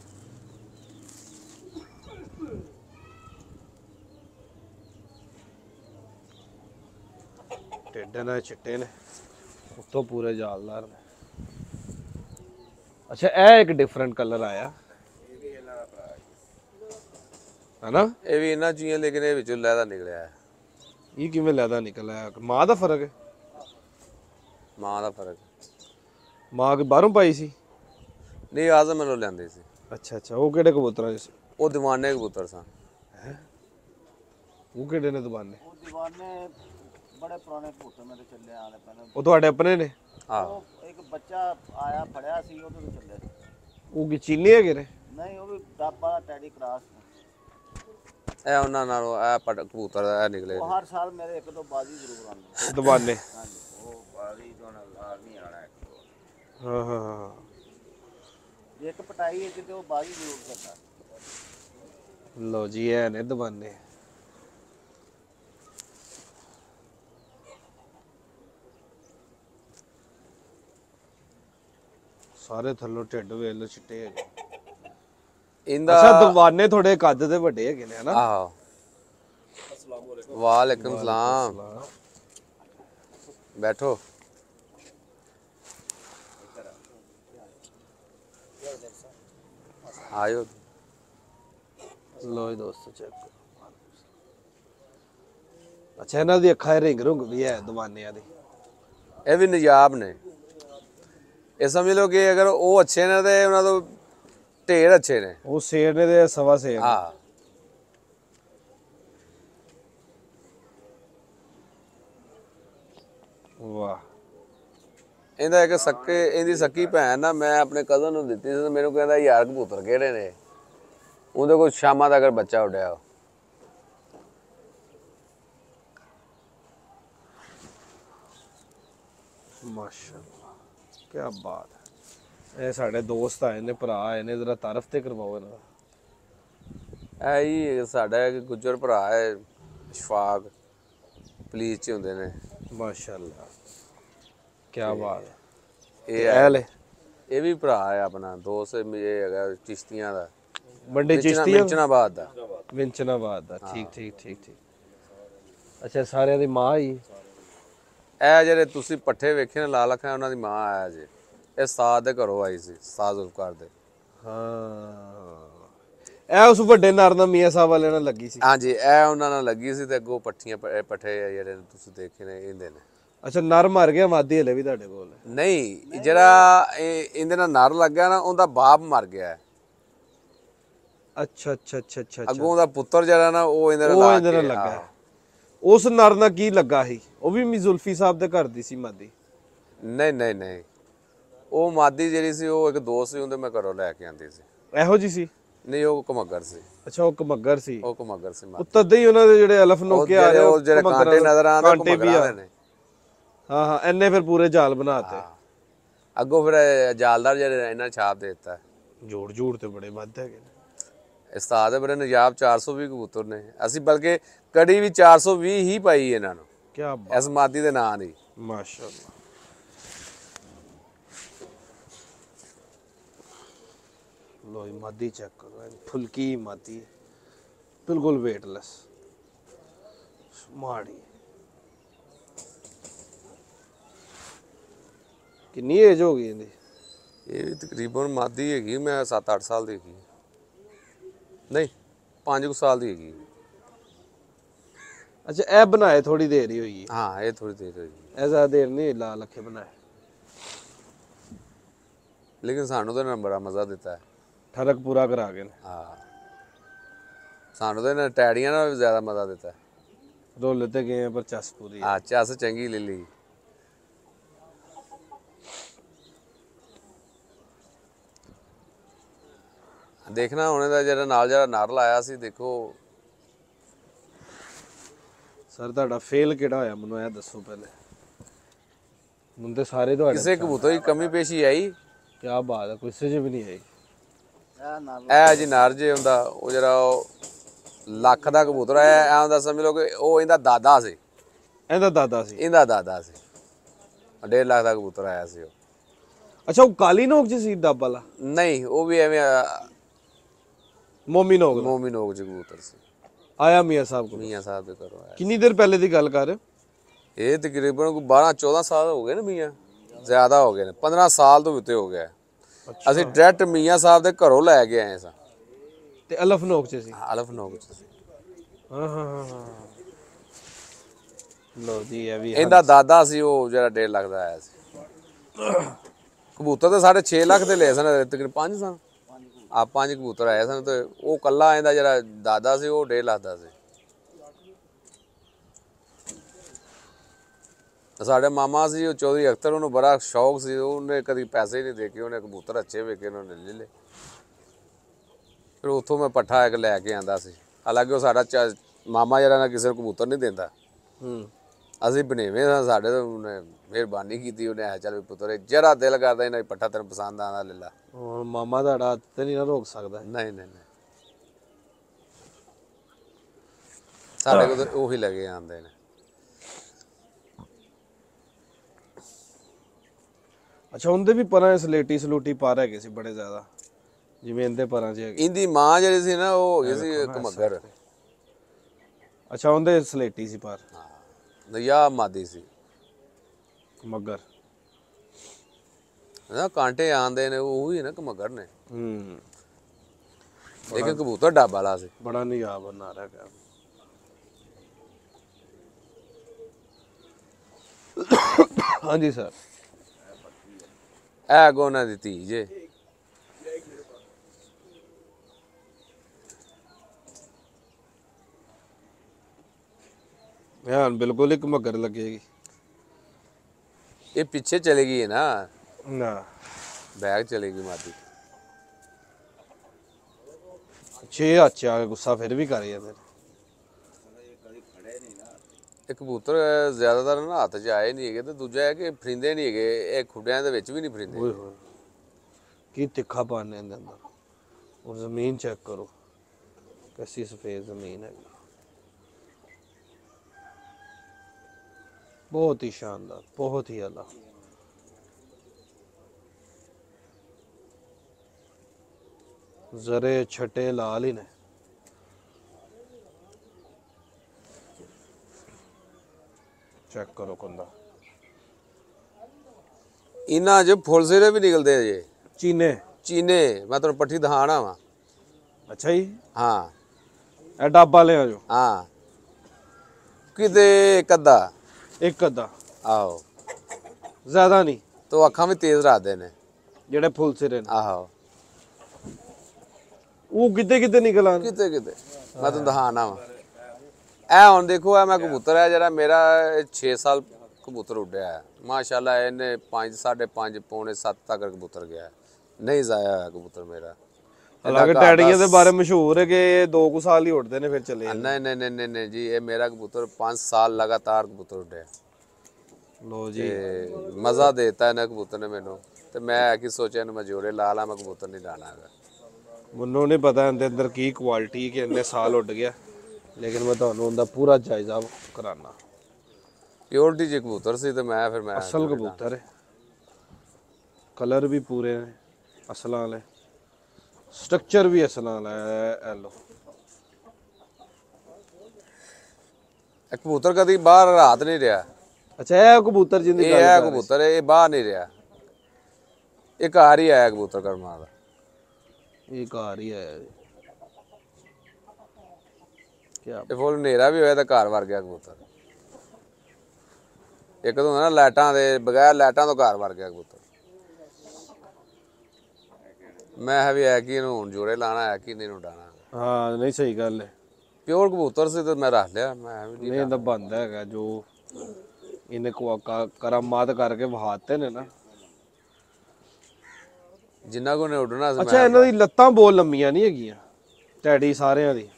ਟੇਡੇ ਨਾਲ ਚਿੱਟੇ ਨੇ, ਉੱਤੋਂ ਪੂਰੇ ਜਾਲਦਾਰ ਨੇ। ਅੱਛਾ ਇਹ ਇੱਕ ਡਿਫਰੈਂਟ ਕਲਰ ਆਇਆ ਹੈਨਾ? ਇਹ ਵੀ ਇਹਨਾਂ ਚੀਆਂ, ਲੇਕਿਨ ਇਹ ਵਿੱਚੋਂ ਲਹਿਦਾ ਨਿਕਲਿਆ ਹੈ। ਇਹ ਕਿਵੇਂ ਲੈਦਾ ਨਿਕਲ ਆਇਆ? ਮਾਂ ਦਾ ਫਰਕ ਹੈ? ਮਾਂ ਦਾ ਫਰਕ। ਮਾਂ ਕਿ ਬਾਹਰੋਂ ਪਾਈ ਸੀ? ਨਹੀਂ, ਆਜ਼ਮ ਮੈਨੂੰ ਲਿਆਂਦੇ ਸੀ। ਅੱਛਾ ਅੱਛਾ, ਉਹ ਕਿਹੜੇ ਕਬੂਤਰਾਂ 'ਚ ਸੀ? ਉਹ ਦੀਵਾਨੇ ਕਬੂਤਰ ਸਨ। ਉਹ ਕਿਹੜੇ ਨੇ ਦਬਾਨੇ? ਉਹ ਦੀਵਾਨੇ ਬੜੇ ਪੁਰਾਣੇ ਕਬੂਤਰ ਮੇਰੇ ਚੱਲੇ ਆਲੇ ਪਹਿਲਾਂ। ਉਹ ਤੁਹਾਡੇ ਆਪਣੇ ਨੇ? ਆਹੋ, ਉਹ ਇੱਕ ਬੱਚਾ ਆਇਆ ਫੜਿਆ ਸੀ ਉਹਦੇ ਤੋਂ ਚੱਲੇ। ਉਹ ਕੀ ਚੀਨੀ ਹੈਗੇ ਨੇ? ਨਹੀਂ, ਉਹ ਵੀ ਡੱਬਾ ਦਾ ਟੈਡੀ ਕਰਾਸ। ਇਹ ਉਹਨਾਂ ਨਾਲੋਂ ਇਹ ਕਬੂਤਰ ਇਹ ਨਿਕਲੇ। ਉਹ ਹਰ ਸਾਲ ਮੇਰੇ ਇੱਕ ਦੋ ਬਾਜੀ ਜ਼ਰੂਰ ਆਉਂਦੇ। ਦਬਾਨੇ? ਹਾਂਜੀ, ਉਹ ਬਾਜੀ ਤੋਂ ਨਾਲ ਨਹੀਂ ਆਣਾ। ਹਾਂ ਹਾਂ ਹਾਂ। ਜੇ ਇੱਕ ਪਟਾਈ ਹੈ ਕਿਤੇ ਉਹ ਬਾਜੀ ਜ਼ਰੂਰ ਕਰਦਾ। ਲੋ ਜੀ ਇਹ ਨੇ ਦਬਾਨੇ। ਸਾਰੇ ਥੱਲੋਂ ਢਿੱਡ ਵੇਖ ਲੋ ਚਿੱਟੇ ਹੈਗੇ। ਇਹਦਾ ਅੱਛਾ ਦਬਾਨੇ ਥੋੜੇ ਕੱਦ ਦੇ ਵੱਡੇ ਹੈਗੇ ਨੇ ਹਨਾ? ਆਹੋ। ਵਾਲੇਕੁਮ ਸਲਾਮ। ਬੈਠੋ। ਆਇਓ। ਲੋ ਜੀ ਦੋਸਤੋ ਚੈੱਕ ਕਰੋ। ਅੱਛਾ ਇਹਨਾਂ ਦੀ ਅੱਖਾਂ ਰਿੰਗ ਰੁੰਗ ਵੀ ਹੈ ਦਬਾਨਿਆਂ ਦੀ। ਇਹ ਵੀ ਨਜਾਬ ਨੇ। ਇਹ ਸਮਝ ਲਓ ਕਿ ਅਗਰ ਉਹ ਅੱਛੇ ਨੇ ਤੇ ਉਹਨਾਂ ਤੋਂ ਢੇਰ ਅੱਛੇ ਨੇ। ਉਹ ਸ਼ੇਰ ਨੇ ਤੇ ਸਵਾ ਸ਼ੇਰ। ਹਾਂ, ਵਾਹ। ਇਹਦਾ ਇੱਕ ਇਹਦੀ ਸੱਕੀ ਭੈਣ ਨਾ, ਮੈਂ ਆਪਣੇ ਕਜ਼ਨ ਨੂੰ ਦਿੱਤੀ ਸੀ। ਮੈਨੂੰ ਕਹਿੰਦਾ ਯਾਰ ਕਬੂਤਰ ਕਿਹੜੇ ਨੇ? ਉਹਦੇ ਕੋਲ ਸ਼ਾਮਾਂ ਤੱਕ ਬੱਚਾ ਉੱਡਿਆ। ਮਾਸ਼ਾਅੱਲਾ ਕੀ ਬਾਤ ਹੈ। ਇਹ ਸਾਡੇ ਦੋਸਤ ਆਏ ਨੇ, ਭਰਾ ਆਏ ਨੇ, ਜ਼ਰਾ ਤਾਰਫ ਤੇ ਕਰਵਾਓ ਇਹਨਾਂ ਦਾ। ਇਹ ਹੀ ਸਾਡਾ ਇੱਕ ਗੁੱਜਰ ਭਰਾ ਹੈ, ਸ਼ਫਾਕ, ਪੁਲਿਸ 'ਚ ਹੁੰਦੇ ਨੇ। ਮਾਸ਼ਾਅੱਲਾ ਕੀ ਬਾਤ ਹੈ। ਇਹ ਲੈ ਇਹ ਵੀ ਭਰਾ ਹੈ ਆਪਣਾ ਦੋਸਤ। ਇਹ ਹੈਗਾ ਚਿਸ਼ਤੀਆਂ ਦਾ, ਵੱਡੇ ਚਿਸ਼ਤੀਆਂ ਵਿੰਚਨਾਬਾਦ ਦਾ। ਵਿੰਚਨਾਬਾਦ ਦਾ। ਠੀਕ ਠੀਕ ਠੀਕ ਠੀਕ। ਅੱਛਾ ਸਾਰਿਆਂ ਦੀ ਮਾਂ ਹੀ? ਇਹ ਜਿਹੜੇ ਤੁਸੀਂ ਪੱਠੇ ਵੇਖੇ ਨੇ ਲਾਲ ਅੱਖਾਂ, ਉਹਨਾਂ ਦੀ ਮਾਂ ਆਇਆ ਜੀ। ਇਹ ਸਾਦ ਦੇ ਘਰੋਂ ਆਈ ਸੀ, ਸਾਦ ਜ਼ੁਲਫਕਾਰ ਦੇ। ਹਾਂ ਇਹ ਉਸ ਵੱਡੇ ਨਰ ਦਾ ਮੀਆਂ ਸਾਹਿਬ ਵਾਲਿਆਂ ਨਾਲ ਲੱਗੀ ਸੀ? ਹਾਂਜੀ, ਇਹ ਉਹਨਾਂ ਨਾਲ ਲੱਗੀ ਸੀ ਤੇ ਅੱਗੋਂ ਪੱਠੇ ਜਿਹੜੇ ਤੁਸੀਂ ਦੇਖੇ ਨੇ ਇਹਦੇ ਨੇ। ਅੱਛਾ ਨਰ ਮਰ ਗਿਆ, ਮਾਦੀ ਹਲੇ ਵੀ ਤੁਹਾਡੇ ਕੋਲ? ਨਹੀਂ, ਜਿਹੜਾ ਇਹਦੇ ਨਾਲ ਨਰ ਲੱਗਾ ਨਾ, ਉਹਦਾ ਬਾਪ ਮਰ ਗਿਆ ਹੈ। ਅੱਛਾ ਅੱਛਾ ਅੱਛਾ ਅੱਛਾ। ਅੱਗੋਂ ਉਹਦਾ ਪੁੱਤਰ ਜਿਹੜਾ ਨਾ, ਉਹ ਇਹਦੇ ਨਾਲ ਲੱਗਾ। ਉਸ ਨਰ ਨਾਲ ਕੀ ਲੱਗਾ ਸੀ? ਉਹ ਵੀ ਜ਼ੁਲਫੀ ਸਾਹਿਬ ਦੇ ਘਰ ਦੀ ਸੀ ਮਾਦੀ? ਨਹੀਂ ਨਹੀਂ ਨਹੀਂ, ਉਹ ਮਾਦੀ ਜਿਹੜੀ ਸੀ ਉਹ ਇੱਕ ਦੋਸਤ ਸੀ, ਉਹਦੇ ਮੈਂ ਘਰੋਂ ਲੈ ਕੇ ਆਂਦੀ ਸੀ। ਇਹੋ ਜੀ ਸੀ? ਨਹੀਂ ਉਹ ਘਮੱਗਰ ਸੀ, ਅੱਛਾ ਉਹ ਘਮੱਗਰ ਸੀ। ਉਹ ਘਮੱਗਰ ਸੀ ਮਾਦੀ। ਉੱਤਰ ਦੇ ਹੀ ਉਹਨਾਂ ਦੇ ਜਿਹੜੇ ਅਲਫ ਨੋਕੇ ਆ ਰਹੇ ਉਹ ਜਿਹੜੇ ਘਮੱਗਰਾਂ ਕਾਂਟੇ ਨਜ਼ਰ ਆਉਂਦੇ ਕਾਂਟੇ ਵੀ ਘਮੱਗਰਾਂ ਆ। ਦੇ ਨੇ। ਹਾਂ ਹਾਂ ਐਨੇ ਫਿਰ ਪੂਰੇ ਜਾਲ ਬਣਾਤੇ। ਹਾਂ। ਅੱਗੋਂ ਫਿਰ ਜਾਲਦਾਰ ਜਿਹੜੇ ਇਹਨਾਂ ਨੇ ਛਾਪ ਦੇ ਦਿੱਤਾ। ਜੋੜ ਜੋੜ ਤੇ ਬੜੇ ਵੱਧ ਹੈਗੇ ਨੇ। ਉਸਤਾਦ ਦੇ ਬੜੇ ਨਜਾਬ 420 ਕਬੂਤਰ ਨੇ, ਅਸੀਂ ਬਲਕਿ ਕੜੀ ਵੀ 420 ਹੀ ਪਾਈ ਇਹਨਾਂ ਨੂੰ ਕੀ ਬਾਤ, ਇਸ ਮਾਦੀ ਦੇ ਨਾਂ ਦੀ। ਮਾਸ਼ਾਅੱਲਾ। ਲੋ ਇਹ ਮਾਦੀ ਚੈੱਕ ਕਰੋ, ਫੁਲਕੀ ਮਾਦੀ ਹੈ, ਬਿਲਕੁਲ ਵੇਟਲੈਸ ਮਾੜੀ। ਕਿੰਨੀ ਏਜ ਹੋ ਗਈ ਇਹਦੀ? ਇਹ ਵੀ ਤਕਰੀਬਨ ਮਾਦੀ ਹੈਗੀ, ਮੈਂ 7-8 ਸਾਲ ਦੀ ਹੈਗੀ, ਨਹੀਂ 5 ਸਾਲ ਦੀ ਹੈਗੀ। ਅੱਛਾ ਇਹ ਬਣਾਏ ਥੋੜੀ ਦੇਰ ਹੀ ਹੋਈ ਹੈ। ਹਾਂ ਇਹ ਥੋੜੀ ਦੇਰ ਹੋਈ, ਐਸਾ ਦੇਰ ਨਹੀਂ ਲਾ ਲੱਖੇ ਬਣਾਏ। ਲੇਕਿਨ ਸਾਨੂੰ ਤਾਂ ਇਹਨਾਂ ਨੇ ਬੜਾ ਮਜ਼ਾ ਦਿੱਤਾ ਹੈ। ਠਰਕ ਪੂਰਾ ਕਰਾ ਗਏ ਨੇ। ਹਾਂ ਸਾਨੂੰ ਤਾਂ ਇਹਨਾਂ ਨੇ ਟੈੜੀਆਂ ਨਾਲ ਵੀ ਜ਼ਿਆਦਾ ਮਜ਼ਾ ਦਿੱਤਾ ਹੈ। ਰੋਲੇ ਤੇ ਗਏ ਪਰ ਚੱਸ ਪੂਰੀ ਹੈ। ਹਾਂ ਚੱਸ ਚੰਗੀ ਲੈ ਲਈ। ਦੇਖਣਾ ਹੁਣ ਇਹਦਾ ਜਿਹੜਾ ਨਾਲ ਜਿਹੜਾ ਨਰ ਲਾਇਆ ਸੀ, ਦੇਖੋ ਸਰ ਤੁਹਾਡਾ ਫੇਲ ਕਿਹੜਾ ਹੋਇਆ ਮੈਨੂੰ ਇਹ ਦੱਸੋ ਪਹਿਲੇ। ਮੁੰਡੇ ਸਾਰੇ ਤੁਹਾਡੇ ਕਿਸੇ ਕਬੂਤਰ ਦੀ ਕਮੀ ਪੇਸ਼ੀ ਆਈ। ਕੀ ਬਾਤ ਹੈ, ਕਿਸੇ 'ਚ ਵੀ ਨਹੀਂ ਆਈ। ਇਹ ਨਾਲ ਇਹ ਜੀ ਨਰ ਜੇ ਹੁੰਦਾ ਉਹ ਜਿਹੜਾ ਉਹ ਲੱਖ ਦਾ ਕਬੂਤਰ ਹੈ, ਐ ਹੁੰਦਾ ਸਮਝ ਲਓ ਕਿ ਉਹ ਇਹਦਾ ਦਾਦਾ ਸੀ। ਇਹਦਾ ਦਾਦਾ ਸੀ। ਇਹਦਾ ਦਾਦਾ ਸੀ। 1.5 ਲੱਖ ਦਾ ਕਬੂਤਰ ਆਇਆ ਸੀ ਉਹ। ਅੱਛਾ ਉਹ ਕਾਲੀ ਨੋਕ 'ਚ ਸੀ ਡੱਬ ਵਾਲਾ? ਨਹੀਂ ਉਹ ਵੀ ਐਵੇਂ ਮੋਮੀ ਨੋਕ ਦਾ ਮੋਮੀ ਨੋਕ ਚ ਕਬੂਤਰ ਸੀ। ਆਇਆ ਮੀਆਂ ਸਾਹਿਬ ਕੋਲ? ਮੀਆਂ ਸਾਹਿਬ ਦੇ ਘਰੋਂ ਆਇਆ। ਕਿੰਨੀ ਦੇਰ ਪਹਿਲੇ ਦੀ ਗੱਲ ਕਰ ਰਹੇ ਹੋ? ਇਹ ਤਕਰੀਬਨ 12-14 ਸਾਲ ਹੋ ਗਏ ਨੇ ਮੀਆਂ, ਜ਼ਿਆਦਾ ਹੋ ਗਏ ਨੇ, 15 ਸਾਲ ਤੋਂ ਉੱਤੇ ਹੋ ਗਿਆ। ਅਸੀਂ ਡਾਇਰੈਕਟ ਮੀਆਂ ਸਾਹਿਬ ਦੇ ਘਰੋਂ ਲੈ ਕੇ ਆਏ ਸਾਂ। ਤੇ ਅਲਫ ਨੋਕ 'ਚ ਸੀ? ਅਲਫ ਨੋਕ ਚ ਸੀ। ਹਾਂ ਹਾਂ ਹਾਂ ਹਾਂ। ਲੋ ਜੀ ਇਹ ਵੀ ਇਹਦਾ ਦਾਦਾ ਸੀ ਉਹ ਜਿਹੜਾ 1.5 ਲੱਖ ਦਾ ਆਇਆ ਸੀ। ਕਬੂਤਰ ਤਾਂ 6.5 ਲੱਖ ਦੇ ਲਏ ਸਨ, ਤਕਰੀਬਨ 5 ਸਨ। ਆ 5 ਕਬੂਤਰ ਆਏ ਸਨ ਤੇ ਉਹ ਕੱਲਾ ਇਹਦਾ ਜਿਹੜਾ ਦਾਦਾ ਸੀ ਉਹ 1.5 ਲੱਖ ਦਾ ਸੀ। ਸਾਡੇ ਮਾਮਾ ਸੀ ਉਹ ਚੌਧਰੀ ਅਖਤਰ, ਉਹਨੂੰ ਬੜਾ ਸ਼ੌਕ ਸੀ, ਉਹਨੇ ਕਦੀ ਪੈਸੇ ਹੀ ਨਹੀਂ ਦੇਖੇ, ਉਹਨੇ ਕਬੂਤਰ ਅੱਛੇ ਵੇਖੇ ਉਹਨੇ ਲੈ ਲਏ। ਫਿਰ ਉੱਥੋਂ ਮੈਂ ਪੱਠਾ ਇੱਕ ਲੈ ਕੇ ਆਂਦਾ ਸੀ। ਹਾਲਾਂਕਿ ਉਹ ਸਾਡਾ ਮਾਮਾ ਜਿਹੜਾ ਨਾ ਕਿਸੇ ਨੂੰ ਕਬੂਤਰ ਨਹੀਂ ਦਿੰਦਾ। ਅਸੀਂ ਬਨੇਵੇਂ ਸਾਂ, ਸਾਡੇ ਤੋਂ ਉਹਨੇ ਮਿਹਰਬਾਨੀ ਕੀਤੀ, ਉਹਨੇ ਆ ਚੱਲ ਵੀ ਪੁੱਤਰ ਜਿਹੜਾ ਦਿਲ ਕਰਦਾ ਇਹਨਾਂ ਪੱਠਾ ਤੈਨੂੰ ਪਸੰਦ ਆਉਂਦਾ ਲੈ ਲਾ। ਹੁਣ ਮਾਮਾ ਤੁਹਾਡਾ ਤੇ ਨਹੀਂ ਨਾ ਰੋਕ ਸਕਦਾ। ਨਹੀਂ ਨਹੀਂ ਨਹੀਂ, ਸਾਡੇ ਕੋਲ ਤਾਂ ਉਹੀ ਲੱਗੇ ਆਉਂਦੇ ਨੇ। ਅੱਛਾ ਉਹਦੇ ਵੀ ਪਰਾਂ ਸਲੇਟੀ ਸਲੂਟੀ ਪਰ ਹੈਗੇ ਸੀ ਬੜੇ ਜ਼ਿਆਦਾ, ਜਿਵੇਂ ਇਹਦੇ ਪਰਾਂ 'ਚ ਹੈਗੇ? ਇਹਦੀ ਮਾਂ ਜਿਹੜੀ ਸੀ ਨਾ ਉਹ ਹੋ ਗਈ ਸੀ ਘਮੱਗਰ। ਅੱਛਾ ਉਹਦੇ ਸਲੇਟੀ ਸੀ ਪਰ? ਹਾਂ ਨਯਾ ਮਾਦੀ ਸੀ ਮੱਗਰ। ਨਾ ਕਾਂਟੇ ਆਂਦੇ ਨੇ ਉਹ ਹੀ ਨਾ ਘਮੱਗਰ ਨੇ। ਲੇਕਿਨ ਕਬੂਤਰ ਡੱਬ ਵਾਲਾ ਸੀ। ਬੜਾ ਨਿਯਾਬ ਬਣਾ ਰਿਹਾ ਹੈ। ਹਾਂਜੀ ਸਰ। ਇਹ ਅੱਗੋਂ ਉਹਨਾਂ ਦੀ ਧੀ ਜੇ। ਹਾਂ ਬਿਲਕੁਲ ਇੱਕ ਮੱਗਰ ਲੱਗੇਗੀ। ਇਹ ਪਿੱਛੇ ਚਲੇ ਗਈ ਹੈ ਨਾ, ਨਾ ਬੈਗ ਚਲੇ ਗਈ ਮਾਦੀ। 6 ਹੱਥ ਆ ਕੇ ਗੁੱਸਾ ਫਿਰ ਵੀ ਕਰ ਜਾਂਦੇ। ਇਹ ਕਬੂਤਰ ਜ਼ਿਆਦਾਤਰ ਨਾ ਹੱਥ 'ਚ ਆਏ ਨਹੀਂ ਹੈਗੇ, ਤੇ ਦੂਜਾ ਹੈ ਕਿ ਫਰਿੰਦੇ ਨਹੀਂ ਹੈਗੇ, ਇਹ ਖੁੱਡਿਆਂ ਦੇ ਵਿੱਚ ਵੀ ਨਹੀਂ ਫਰਿੰਦੇ। ਓਏ ਹੋਏ ਕੀ ਤਿੱਖਾ ਪਾਣੇ ਇਹਦੇ ਅੰਦਰ। ਉਹ ਜ਼ਮੀਨ ਚੈੱਕ ਕਰੋ कैसी सफेद जमीन है, बहुत ही शानदार, बहुत ही आला। जरे छटे लाल ही ने। चेक करो कुंदा, इन्ना जो फुल सिरे भी निकलते हैं जे चीने चीने। मैं तुम पट्ठी दहाना वा। अच्छा जी, हाँ ए डाबा ले जो हाँ किते एक अद्धा एक अद्धा, आहो ज्यादा नहीं, तो अखा भी तेज रखते ने जेड़े फुल सिरे ने। आहो वो किते किते निकल आने। किते किते मैं तुम दहाना वा। ए हुण देखो ए मैं कबूतर है जरा मेरा 6 साल कबूतर उड्या है माशाल्लाह, इन्हें 5 साढ़े 5 पौने 7 तक कबूतर गया है, नहीं जाया है कबूतर मेरा। ਹਾਲਾਂਕਿ ਟੈਡੀਆਂ ਦੇ ਬਾਰੇ ਮਸ਼ਹੂਰ ਹੈ ਕਿ ਇਹ 2 ਕੁ ਸਾਲ ਹੀ ਉੱਡਦੇ ਨੇ ਫਿਰ ਚਲੇ ਜਾਂਦੇ। ਨਹੀਂ ਨਹੀਂ ਨਹੀਂ ਨਹੀਂ ਜੀ, ਇਹ ਮੇਰਾ ਕਬੂਤਰ 5 ਸਾਲ ਲਗਾਤਾਰ ਕਬੂਤਰ ਉੱਡਿਆ ਲੋ ਜੀ, ਤੇ ਮਜ਼ਾ ਦੇਤਾ ਇਹਨਾਂ ਕਬੂਤਰ ਨੇ ਮੈਨੂੰ। ਤੇ ਮੈਂ ਕੀ ਸੋਚਿਆ ਇਹਨੂੰ ਮੈਂ ਜੋੜੇ ਲਾ ਲਾ, ਮੈਂ ਕਬੂਤਰ ਨਹੀਂ ਲਾਣਾ ਹੈਗਾ। ਮੈਨੂੰ ਨਹੀਂ ਪਤਾ ਇਹਦੇ ਅੰਦਰ ਕੀ ਕੁਆਲਿਟੀ ਕਿ ਇੰਨੇ ਸਾਲ ਉੱਡ ਗਿਆ, ਲੇਕਿਨ ਮੈਂ ਤੁਹਾਨੂੰ ਉਹਦਾ ਪੂਰਾ ਜਾਇਜ਼ਾ ਕਰਾਨਾ। ਪਿਓਰਟੀ ਜੇ ਕਬੂਤਰ ਸੀ ਤੇ ਮੈਂ ਫਿਰ ਮੈਂ ਅਸਲ ਕਬੂਤਰ ਹੈ, ਕਲਰ ਵੀ ਪੂਰੇ ਨੇ ਅਸਲਾਂ ਵਾਲੇ, ਸਟਰਕਚਰ ਵੀ ਅਸਲਾਂ ਵਾਲਾ ਹੈ। ਇਹ ਲੋ ਇਹ ਕਬੂਤਰ ਕਦੀ ਬਾਹਰ ਰਾਤ ਨਹੀਂ ਰਿਹਾ। ਅੱਛਾ, ਇਹ ਕਬੂਤਰ ਜਿੰਦੀ ਇਹ ਹੈ ਕਬੂਤਰ, ਇਹ ਬਾਹਰ ਨਹੀਂ ਰਿਹਾ, ਇਹ ਘਰ ਹੀ ਆਇਆ ਕਬੂਤਰ ਕਰਮਾਂ ਦਾ। ਇਹ ਘਰ ਹੀ ਆਇਆ ਜੀ। ਕਿਆ ਇਹ ਫੁੱਲ ਹਨੇਰਾ ਵੀ ਹੋਇਆ ਤਾਂ ਘਰ ਵਰ ਗਿਆ ਕਬੂਤਰ। ਇੱਕ ਤਾਂ ਹੁੰਦਾ ਨਾ ਲਾਈਟਾਂ ਦੇ ਬਗੈਰ ਲਾਈਟਾਂ ਤੋਂ ਘਰ ਵਰ ਗਿਆ ਕਬੂਤਰ। ਮੈਂ ਹੈ ਵੀ ਹੈ ਕਿ ਇਹਨੂੰ ਹੁਣ ਜੋੜੇ ਲਾਣਾ ਹੈ ਕਿ ਨਹੀਂ ਨੂੰ ਡਾਣਾ। ਹਾਂ, ਨਹੀਂ ਸਹੀ ਗੱਲ ਹੈ। ਪਿਓਰ ਕਬੂਤਰ ਸੀ ਤੇ ਮੈਂ ਰੱਖ ਲਿਆ। ਮੈਂ ਵੀ ਨਹੀਂ ਇਹਦਾ ਬੰਦਾ ਹੈਗਾ ਜੋ ਇਹਨੇ ਕਰਾਮਾਤ ਕਰਕੇ ਵਹਾਤੇ ਨੇ ਨਾ। ਜਿੰਨਾ ਕੋ ਨੇ ਉੱਡਣਾ ਸੀ ਅੱਛਾ, ਇਹਨਾਂ ਦੀ ਲੱਤਾਂ ਬਹੁਤ ਲੰਮੀਆਂ ਨਹੀਂ ਹੈਗੀਆਂ ਟੈਡੀ ਸਾਰਿਆਂ ਦੀ,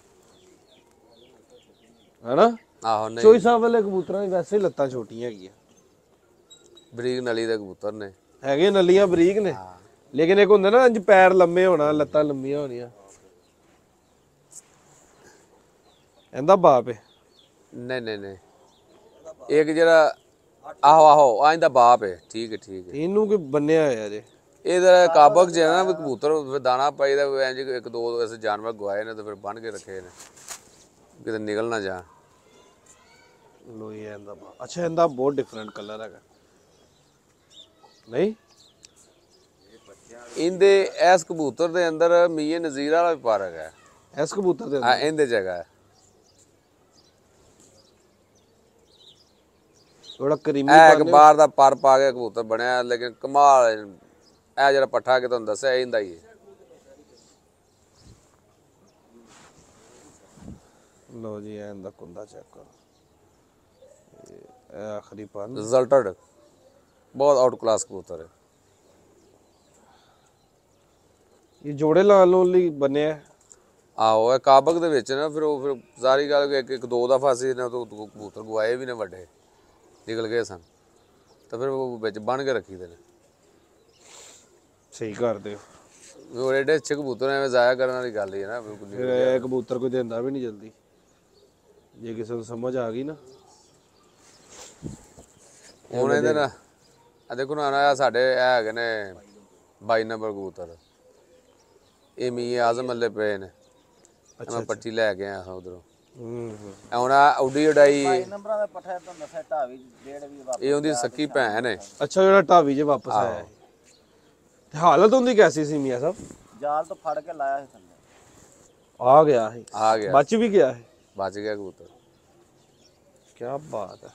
ਹੈਨਾ? ਆਹੋ ਨਹੀਂ, ਚੋਈ ਸਾਹਿਬ ਵਾਲੇ ਕਬੂਤਰਾਂ ਦੀ ਵੈਸੇ ਹੀ ਲੱਤਾਂ ਛੋਟੀਆਂ ਹੈਗੀਆਂ। ਬਰੀਕ ਨਲੀ ਦੇ ਕਬੂਤਰ ਨੇ। ਹੈਗੇ ਨਲੀਆਂ ਬਰੀਕ ਨੇ, ਲੇਕਿਨ ਇੱਕ ਹੁੰਦਾ ਨਾ ਇੰਜ ਪੈਰ ਲੰਮੇ ਹੋਣਾ, ਲੱਤਾਂ ਲੰਮੀਆਂ ਹੋਣੀਆਂ। ਇਹਦਾ ਬਾਪ ਹੈ? ਨਹੀਂ ਨਹੀਂ ਨਹੀਂ, ਇੱਕ ਜਿਹੜਾ ਆਹੋ ਆਹੋ ਆ ਇਹਦਾ ਬਾਪ ਹੈ। ਠੀਕ ਹੈ ਠੀਕ ਹੈ। ਇਹਨੂੰ ਕਿ ਬੰਨਿਆ ਹੋਇਆ ਜੇ? ਇਹਦਾ ਕਾਬਕ ਜਿਹੜਾ ਨਾ ਵੀ ਕਬੂਤਰ ਦਾਣਾ ਪਾਈਦਾ ਇੰਜ ਇੱਕ ਦੋ ਐਸੇ ਜਾਨਵਰ ਗਵਾਏ ਨੇ ਤੇ ਫਿਰ ਬੰਨ ਕੇ ਰੱਖੇ ਨੇ ਕਿਤੇ ਨਿਕਲ ਨਾ ਜਾਣ। ਲੋ ਇਹ ਇਹਦਾ ਬਾਪ। ਅੱਛਾ, ਇਹਦਾ ਬਹੁਤ ਡਿਫਰੈਂਟ ਕਲਰ ਹੈਗਾ ਨਹੀਂ? ਇਹਦੇ ਇਸ ਕਬੂਤਰ ਦੇ ਅੰਦਰ ਮੀਆਂ ਨਜ਼ੀਰ ਵਾਲਾ ਵੀ ਪਾਰ ਹੈਗਾ। ਇਸ ਕਬੂਤਰ ਦੇ ਆ ਇਹਦੇ ਜਗ੍ਹਾ ਹੈ ਥੋੜਾ ਕਰੀਮੀ ਇਹ ਇੱਕ ਬਾਹਰ ਦਾ ਪਰ ਪਾ ਕੇ ਕਬੂਤਰ ਬਣਿਆ, ਲੇਕਿਨ ਕਮਾਲ ਇਹ ਜਿਹੜਾ ਪੱਠਾ ਕਿ ਤੁਹਾਨੂੰ ਦੱਸਿਆ ਇਹਦਾ ਹੀ ਹੈ। ਲੋ ਜੀ, ਇਹਦਾ ਕੁੰਦਾ ਚੈੱਕ ਕਰੋ। ਇਹ ਆਖਰੀ ਪੰਨ ਰਿਜ਼ਲਟਡ ਬਹੁਤ ਆਊਟ ਕਲਾਸ ਕਬੂਤਰ ਹੈ। ਇਹ ਜੋੜੇ ਲਾਉਣ ਲਈ ਬਣਿਆ। ਆਹੋ ਇਹ ਕਾਬਕ ਦੇ ਵਿੱਚ ਨਾ ਫਿਰ ਸਾਰੀ ਗੱਲ ਇੱਕ ਇੱਕ ਦੋ ਦਫਾ ਸੀ ਨਾ ਤੋਂ ਕਬੂਤਰ ਗਵਾਏ ਵੀ ਨੇ, ਵੱਡੇ ਨਿਕਲ ਗਏ ਸਨ, ਤਾਂ ਫਿਰ ਉਹ ਵਿੱਚ ਬੰਨ ਕੇ ਰੱਖੀ ਦੇ ਨੇ। ਸਹੀ ਕਰਦੇ ਹੋ। ਉਹ ਐਡੇ ਅੱਛੇ ਕਬੂਤਰ ਐਵੇਂ ਜ਼ਾਇਆ ਕਰਨ ਵਾਲੀ ਗੱਲ ਹੀ ਹੈ ਨਾ ਬਿਲਕੁਲ। ਫਿਰ ਇਹ ਕਬੂਤਰ ਕੋਈ ਦਿੰਦਾ ਵੀ ਨਹੀਂ ਜਲਦੀ, ਜੇ ਕਿਸੇ ਨੂੰ ਸਮਝ ਆ ਗਈ ਨਾ। ਹੁਣ ਇਹਦੇ ਨਾ ਆ ਦੇਖੋ ਨਾ ਆ ਸਾਡੇ ਇਹ ਹੈਗੇ ਨੇ 22 ਨੰਬਰ ਕਬੂਤਰ, ਇਹ ਮੀਆਂ ਆਜ਼ਮ ਅੱਲੇ ਪਏ ਨੇ। ਮੈਂ ਪੱਟੀ ਲੈ ਕੇ ਆਇਆ ਉਧਰੋਂ। ਹੁਣ ਆ ਉੱਡੀ ਉਡਾਈ ਨੰਬਰਾਂ ਦੇ ਪੱਠੇ ਤੋਂ ਨਫੇ ਢਾਵੀ ਡੇਢ ਵੀ ਵਾਪਸ। ਇਹ ਉਹਦੀ ਸੱਕੀ ਭੈਣ ਹੈ। ਅੱਛਾ, ਜਿਹੜਾ ਢਾਬੀ 'ਚ ਵਾਪਸ ਆਇਆ ਹੈ। ਤੇ ਹਾਲਤ ਹੁੰਦੀ ਕੈਸੀ ਸੀ ਮੀਆਂ ਸਾਹਿਬ? ਜਾਲ ਤੋਂ ਫੜ ਕੇ ਲਾਇਆ ਸੀ ਥੱਲੇ। ਆ ਗਿਆ ਹੈ, ਆ ਗਿਆ, ਬਚ ਵੀ ਗਿਆ ਹੈ। ਬਚ ਗਿਆ ਕਬੂਤਰ। ਕੀ ਬਾਤ ਹੈ।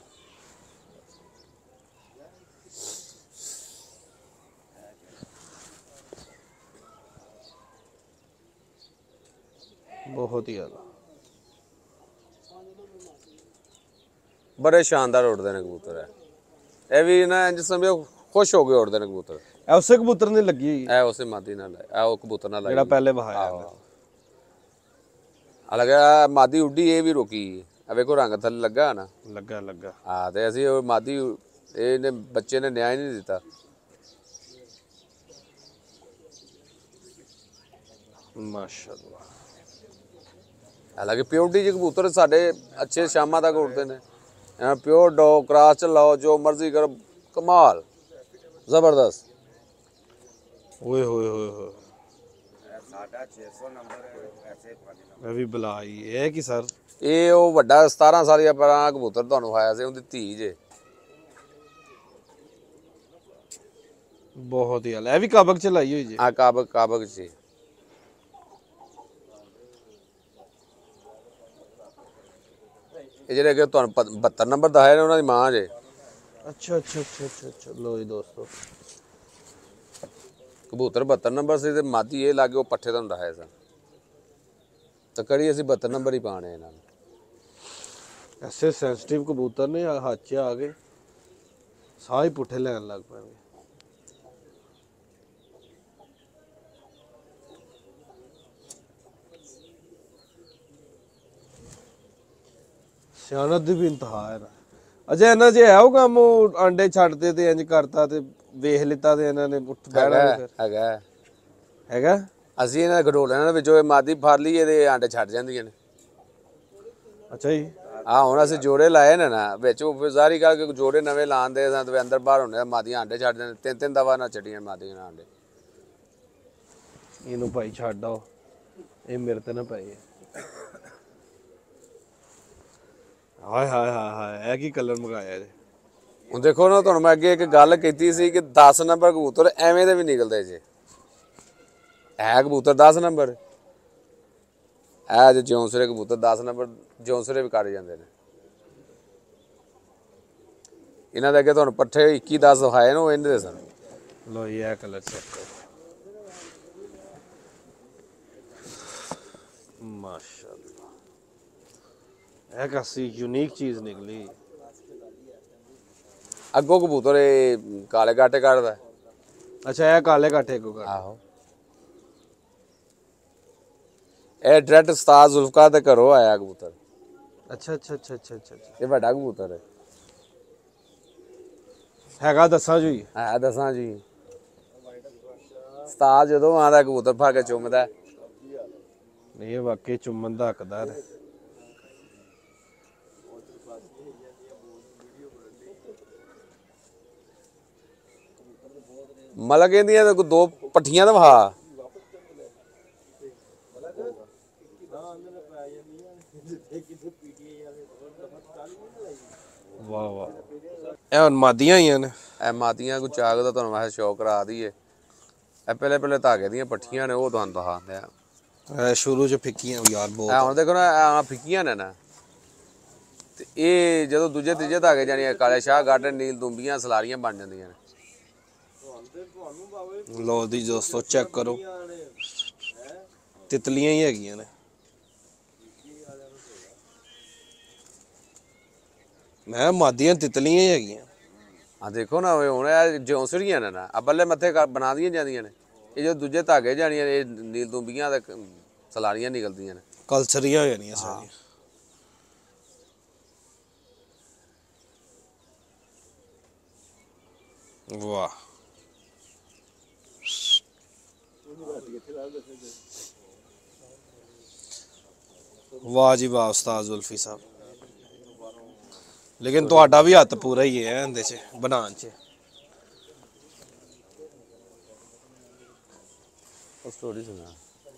ਬਹੁਤ ਹੀ ਜ਼ਿਆਦਾ ਬੜੇ ਸ਼ਾਨਦਾਰ ਉੱਡਦੇ ਨੇ ਕਬੂਤਰ ਹੈ। ਇਹ ਵੀ ਨਾ ਇੰਜ ਸਮਝੋ ਖੁਸ਼ ਹੋ ਕੇ ਉੱਡਦੇ ਨੇ ਕਬੂਤਰ। ਇਹ ਉਸੇ ਕਬੂਤਰ ਨੇ ਲੱਗੀ ਹੋਈ ਇਹ ਉਸੇ ਮਾਦੀ ਨਾਲ ਹੈ, ਇਹ ਉਹ ਕਬੂਤਰ ਨਾਲ ਜਿਹੜਾ ਪਹਿਲੇ ਵਹਾਇਆ। ਆ ਲੱਗਾ ਮਾਦੀ ਉੱਡੀ, ਇਹ ਵੀ ਰੁਕੀ। ਆ ਵੇਖੋ ਰੰਗ ਥੱਲੇ ਲੱਗਾ ਨਾ। ਲੱਗਾ ਹਾਂ, ਤੇ ਅਸੀਂ ਉਹ ਮਾਦੀ ਇਹਨੇ ਬੱਚੇ ਨੇ ਨਿਆਂ ਹੀ ਨਹੀਂ ਦਿੱਤਾ। ਮਾਸ਼ਾਅੱਲਾ। ਹਾਲਾਂਕਿ ਪਿਓਰਟੀ ਜੀ ਕਬੂਤਰ ਸਾਡੇ ਅੱਛੇ ਸ਼ਾਮਾਂ ਤੱਕ ਉੱਡਦੇ ਨੇ। ਪਿਓਰ ਡੌਗ ਕ੍ਰਾਸ ਚ ਲਾਓ, ਜੋ ਮਰਜ਼ੀ ਕਰੋ, ਕਮਾਲ ਜ਼ਬਰਦਸਤ। ਓਏ ਹੋਏ ਹੋਏ ਹੋਏ, ਸਾਡਾ 600 ਨੰਬਰ ਐਸੇ ਮੈਂ ਵੀ ਬੁਲਾਈ। ਇਹ ਕੀ ਸਰ? ਇਹ ਉਹ ਵੱਡਾ 17 ਸਾਲੀਆ ਪੁਰਾਣਾ ਕਬੂਤਰ ਤੁਹਾਨੂੰ ਆਇਆ ਸੀ, ਉਹਦੀ ਧੀ ਜੇ। ਬਹੁਤ ਹੀ ਹਾਲ। ਇਹ ਵੀ ਕਾਬਕ ਚ ਲਾਈ ਹੋਈ ਜੀ? ਆ ਕਾਬਕ ਸੀ। ਇਹ ਜਿਹੜੇ ਕਿ ਤੁਹਾਨੂੰ 72 ਨੰਬਰ ਦਿਖਾਏ ਨੇ ਉਹਨਾਂ ਦੀ ਮਾਂ ਜੇ। ਅੱਛਾ। ਲੋ ਜੀ ਦੋਸਤੋ, ਕਬੂਤਰ 72 ਨੰਬਰ ਸੀ ਤੇ ਮਾਦੀ ਇਹ ਲਾਗੇ ਉਹ ਪੱਠੇ ਤੁਹਾਨੂੰ ਦਿਖਾਏ ਸਨ। ਤਾਂ ਕਰੀ ਅਸੀਂ 72 ਨੰਬਰ ਹੀ ਪਾਣੇ ਇਹਨਾਂ ਨੂੰ। ਐਸੇ ਸੈਂਸਿਟਿਵ ਕਬੂਤਰ ਨੇ ਹੱਥ 'ਚ ਆ ਗਏ, ਸਾਹ ਹੀ ਪੁੱਠੇ ਲੈਣ ਲੱਗ ਪੈਣਗੇ। ਸਿਆਣਤ ਦੀ ਵੀ ਇੰਤਹਾ ਹੈ ਨਾ। ਅੱਛਾ ਇਹਨਾਂ 'ਚ ਹੈ ਉਹ ਕੰਮ, ਉਹ ਆਂਡੇ ਛੱਡਦੇ ਤੇ ਇੰਜ ਕਰਤਾ ਤੇ ਵੇਖ ਲਿੱਤਾ ਤੇ ਇਹਨਾਂ ਨੇ ਉੱਠ ਬਹਿਣਾ ਨੀ ਫਿਰ ਹੈਗਾ ਹੈਗਾ। ਅਸੀਂ ਇਹਨਾਂ ਗਡੋਲਿਆਂ ਦੇ ਵਿੱਚੋਂ ਇਹ ਮਾਦੀ ਫੜ ਲਈਏ ਤੇ ਆਂਡੇ ਛੱਡ ਜਾਂਦੀਆਂ ਨੇ। ਅੱਛਾ ਜੀ। ਆ ਹੁਣ ਅਸੀਂ ਜੋੜੇ ਲਾਏ ਨੇ ਨਾ ਵਿੱਚ, ਉਹ ਫਿਰ ਜ਼ਾਰੀ ਕਰਕੇ ਜੋੜੇ ਨਵੇਂ ਲਾਉਂਦੇ ਸਾਂ ਤੇ ਅੰਦਰ ਬਾਹਰ ਹੁੰਦੇ ਮਾਦੀਆਂ ਆਂਡੇ ਛੱਡ ਜਾਂਦੇ, 3-3 ਦਫਾ ਨਾ ਛੱਡੀਆਂ ਮਾਦੀਆਂ ਨੇ ਆਂਡੇ। ਇਹਨੂੰ ਭਾਈ ਛੱਡ ਆਓ, ਇਹ ਮੇਰੇ ਤੇ ਨਾ ਪਏ। ਹਾਏ ਹਾਏ ਹਾਏ ਹਾਏ, ਇਹ ਕੀ ਕਲਰ ਮੰਗਾਇਆ ਜੀ। ਹੁਣ ਦੇਖੋ ਨਾ, ਤੁਹਾਨੂੰ ਮੈਂ ਅੱਗੇ ਇੱਕ ਗੱਲ ਕੀਤੀ ਸੀ ਕਿ 10 ਨੰਬਰ ਕਬੂਤਰ ਐਵੇਂ ਦੇ ਵੀ ਨਿਕਲਦੇ ਜੇ। ਹੈ ਕਬੂਤਰ 10 ਨੰਬਰ, ਇਹ ਜੇ ਜੌਂਸਰੇ ਕਬੂਤਰ 10 ਨੰਬਰ ਜੌਂਸਰੇ ਵੀ ਕਰ ਜਾਂਦੇ ਨੇ। ਇਹਨਾਂ ਦੇ ਅੱਗੇ ਤੁਹਾਨੂੰ ਪੱਠੇ 21-10 ਦਿਖਾਏ ਨੇ, ਉਹ ਇਹਦੇ ਦੇ ਸਨ। ਲੋ ਇਹ ਕਲਰ ਚੈੱਕ ਕਰੋ, ਮਾਸ਼ਾਅੱਲਾ, ਇਹ ਕਾਸੀ ਯੂਨੀਕ ਚੀਜ਼ ਨਿਕਲੀ। ਅੱਗੋਂ ਕਬੂਤਰ ਇਹ ਕਾਲੇ ਕਾਟੇ ਕੱਢਦਾ। ਅੱਛਾ ਇਹ ਕਾਲੇ ਕਾਠੇ ਕੋ ਕਰ। ਆਹੋ, ਇਹ ਡਾਇਰੈਕਟ ਉਸਤਾਦ ਜ਼ੁਲਫਕਾਰ ਦੇ ਘਰੋਂ ਆਇਆ ਕਬੂਤਰ। ਅੱਛਾ ਅੱਛਾ ਅੱਛਾ ਅੱਛਾ ਅੱਛਾ ਇਹ ਵੱਡਾ ਕਬੂਤਰ ਹੈ। ਹੈਗਾ ਦੱਸਾਂ ਜੀ। ਹੈ ਦੱਸਾਂ ਜੀ, ਉਸਤਾਦ ਜਦੋਂ ਆਉਂਦਾ ਕਬੂਤਰ ਫੜ ਕੇ ਚੁੰਮਦਾ। ਇਹ ਵਾਕਈ ਚੁੰਮਣ ਦਾ ਹੱਕਦਾਰ ਹੈ। ਮਲਕ ਇਹਦੀਆਂ ਤਾਂ ਦੋ ਪੱਠੀਆਂ ਤਾਂ ਵਹਾ। ਵਾਹ ਵਾਹ, ਇਹ ਹੁਣ ਮਾਦੀਆਂ ਹੀ ਨੇ। ਇਹ ਮਾਦੀਆਂ ਕੋ ਚਾਗ ਦਾ ਤੁਹਾਨੂੰ ਮੈਂ ਸ਼ੌਕ ਕਰਾ ਦਈਏ। ਇਹ ਪਹਿਲੇ ਧਾਗੇ ਦੀਆਂ ਪੱਠੀਆਂ ਨੇ, ਉਹ ਤੁਹਾਨੂੰ ਦਿਖਾਉਂਦੇ ਆ। ਇਹ ਸ਼ੁਰੂ ਚ ਫਿੱਕੀਆਂ ਯਾਰ ਬਹੁਤ। ਹੁਣ ਦੇਖੋ ਨਾ, ਫਿੱਕੀਆਂ ਨੇ ਨਾ, ਤੇ ਇਹ ਜਦੋਂ ਦੂਜੇ ਤੀਜੇ ਧਾਗੇ ਜਾਣੀ ਕਾਲੇ ਸ਼ਾਹ ਗਾਰਡਨ, ਨੀਲ ਦੁੰਬੀਆਂ, ਸਲਾਰੀਆਂ ਬਣ ਜਾਂਦੀਆਂ ਨੇ। ਲੋ ਦੀ ਦੋਸਤੋ ਚੈੱਕ ਕਰੋ, ਤਿਤਲੀਆਂ ਹੀ ਹੈਗੀਆਂ ਨੇ। ਮੈਂ ਮਾਦੀਆਂ ਤਿਤਲੀਆਂ ਹੀ ਹੈਗੀਆਂ। ਆ ਦੇਖੋ ਨਾ, ਹੁਣ ਇਹ ਜੌਂਸੜੀਆਂ ਨੇ ਨਾ, ਆ ਬੱਲੇ ਮੱਥੇ ਬਣਾ ਦੀਆਂ ਜਾਂਦੀਆਂ ਨੇ। ਇਹ ਜੋ ਦੂਜੇ ਧਾਗੇ ਜਾਣੀਆਂ ਨੇ, ਇਹ ਨੀਲ ਦੁੰਬੀਆਂ ਤੇ ਸਲਾਰੀਆਂ ਨਿਕਲਦੀਆਂ ਨੇ। ਕਲਸਰੀਆਂ ਹੋ ਜਾਣੀਆਂ ਸਾਰੀਆਂ। ਵਾਹ ਵਾਹ ਜੀ ਵਾਹ ਉਸਤਾਦ ਜ਼ੁਲਫੀ ਸਾਹਿਬ। ਲੇਕਿਨ ਤੁਹਾਡਾ ਵੀ ਹੱਥ ਪੂਰਾ ਹੀ ਹੈ ਇਹਦੇ ਚ ਬਣਾਉਣ ਚ। ਉਹ ਸਟੋਰੀ ਸੁਣਾ।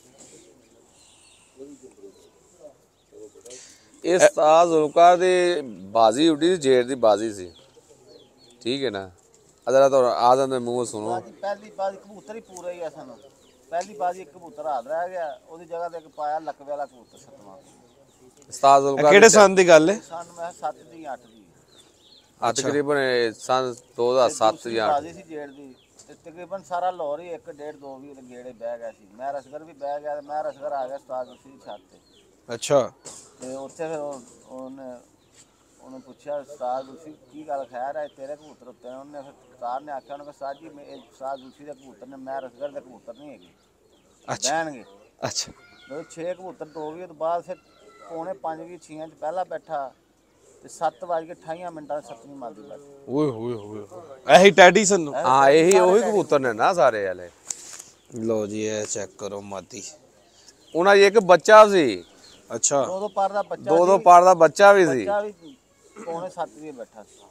ਇਹ ਉਸਤਾਦ ਜ਼ੁਲਫਕਾਰ ਦੀ ਬਾਜ਼ੀ ਉੱਡੀ ਸੀ, ਜੇੜ ਦੀ ਬਾਜ਼ੀ ਸੀ, ਠੀਕ ਹੈ ਨਾ। ਅਦਰ ਤਾਂ ਆਦਮ ਦੇ ਮੂੰਹ ਸੁਣੋ। ਪਹਿਲੀ ਬਾਜ਼ੀ ਕਬੂਤਰ ਹੀ ਪੂਰਾ ਹੀ ਆ ਸਾਨੂੰ। ਪਹਿਲੀ ਬਾਜ਼ੀ ਇੱਕ ਕਬੂਤਰ ਹਾਰ ਰਹਿ ਗਿਆ, ਉਹਦੀ ਜਗ੍ਹਾ ਤੇ ਇੱਕ ਪਾਇਆ ਲਕਵੇ ਵਾਲਾ ਕਬੂਤਰ 7ਵਾਂ। ਉਸਤਾਦ ਜ਼ੁਲਫਕਾਰ ਕਿਹੜੇ ਸੰਨ ਦੀ ਗੱਲ ਹੈ? ਸਨ ਮੈਂ 7 ਦੀ 8 ਦੀ। ਤਕਰੀਬਨ ਸੰਨ 2007 ਜਾਂ 8। ਬਾਜ਼ੀ ਸੀ ਜੇੜ ਦੀ, ਤੇ ਤਕਰੀਬਨ ਸਾਰਾ ਲਾਹੌਰ ਹੀ 1, 1.5, 2 ਵੀ ਉਹਦੇ ਗੇੜੇ ਬਹਿ ਗਿਆ ਸੀ। ਮੈਂ ਰਸਗਰ ਵੀ ਬਹਿ ਗਿਆ, ਤੇ ਮੈਂ ਰਸਗਰ ਆ ਗਿਆ ਉਸਤਾਦ ਉਸਦੀ ਛੱਤ ਤੇ। ਅੱਛਾ। ਤੇ ਉੱਥੇ ਫਿਰ ਉਹਨੇ ਪੁੱਛਿਆ, ਉਸਤਾਦ ਤੁਸੀਂ ਕੀ ਗੱਲ ਖੈਰ ਹੈ ਤੇਰੇ ਕਬੂਤਰ ਉੱਤੇ? ਉਹਨੇ ਫਿਰ ਉਸਤਾਦ ਨੇ ਆਖਿਆ, ਉਹਨੇ ਕਿਹਾ ਉਸਤਾਦ ਜੀ ਇਹ ਉਸਤਾਦ ਦੂਸਰੀ ਦੇ ਕਬੂਤਰ ਨੇ, ਮੈਂ ਰਸਗਰ ਦੇ ਕਬੂਤਰ ਨਹੀਂ ਹੈਗੇ, ਬਹਿਣਗੇ। ਅੱਛਾ। ਜਦੋਂ 6 ਕਬੂਤਰ 2 ਵੀ ਤੋਂ ਬਾਅਦ ਫਿਰ 4:45 ਵੀ 6 ਚ ਪਹਿਲਾਂ ਬੈਠਾ, ਤੇ 7:28 ਤੇ 7ਵੀਂ ਮਾਦੀ ਬੈਠੀ। ਓਏ ਹੋਏ ਹੋਏ, ਇਹੀ ਟੈਡੀ ਸਨ। ਹਾਂ ਇਹੀ ਉਹੀ ਕਬੂਤਰ ਨੇ ਨਾ ਸਾਰੇ ਵਾਲੇ। ਲੋ ਜੀ ਇਹ ਚੈੱਕ ਕਰੋ ਮਾਦੀ। ਉਹਨਾਂ ਦੀ ਇੱਕ ਬੱਚਾ ਸੀ। ਅੱਛਾ। 2 ਪਰ ਦਾ ਬੱਚਾ, 2 ਪਰ ਦਾ ਬੱਚਾ ਵੀ ਸੀ। ਬੱਚਾ ਵੀ 7:45 ਵੀ ਬੈਠਾ ਸੀ।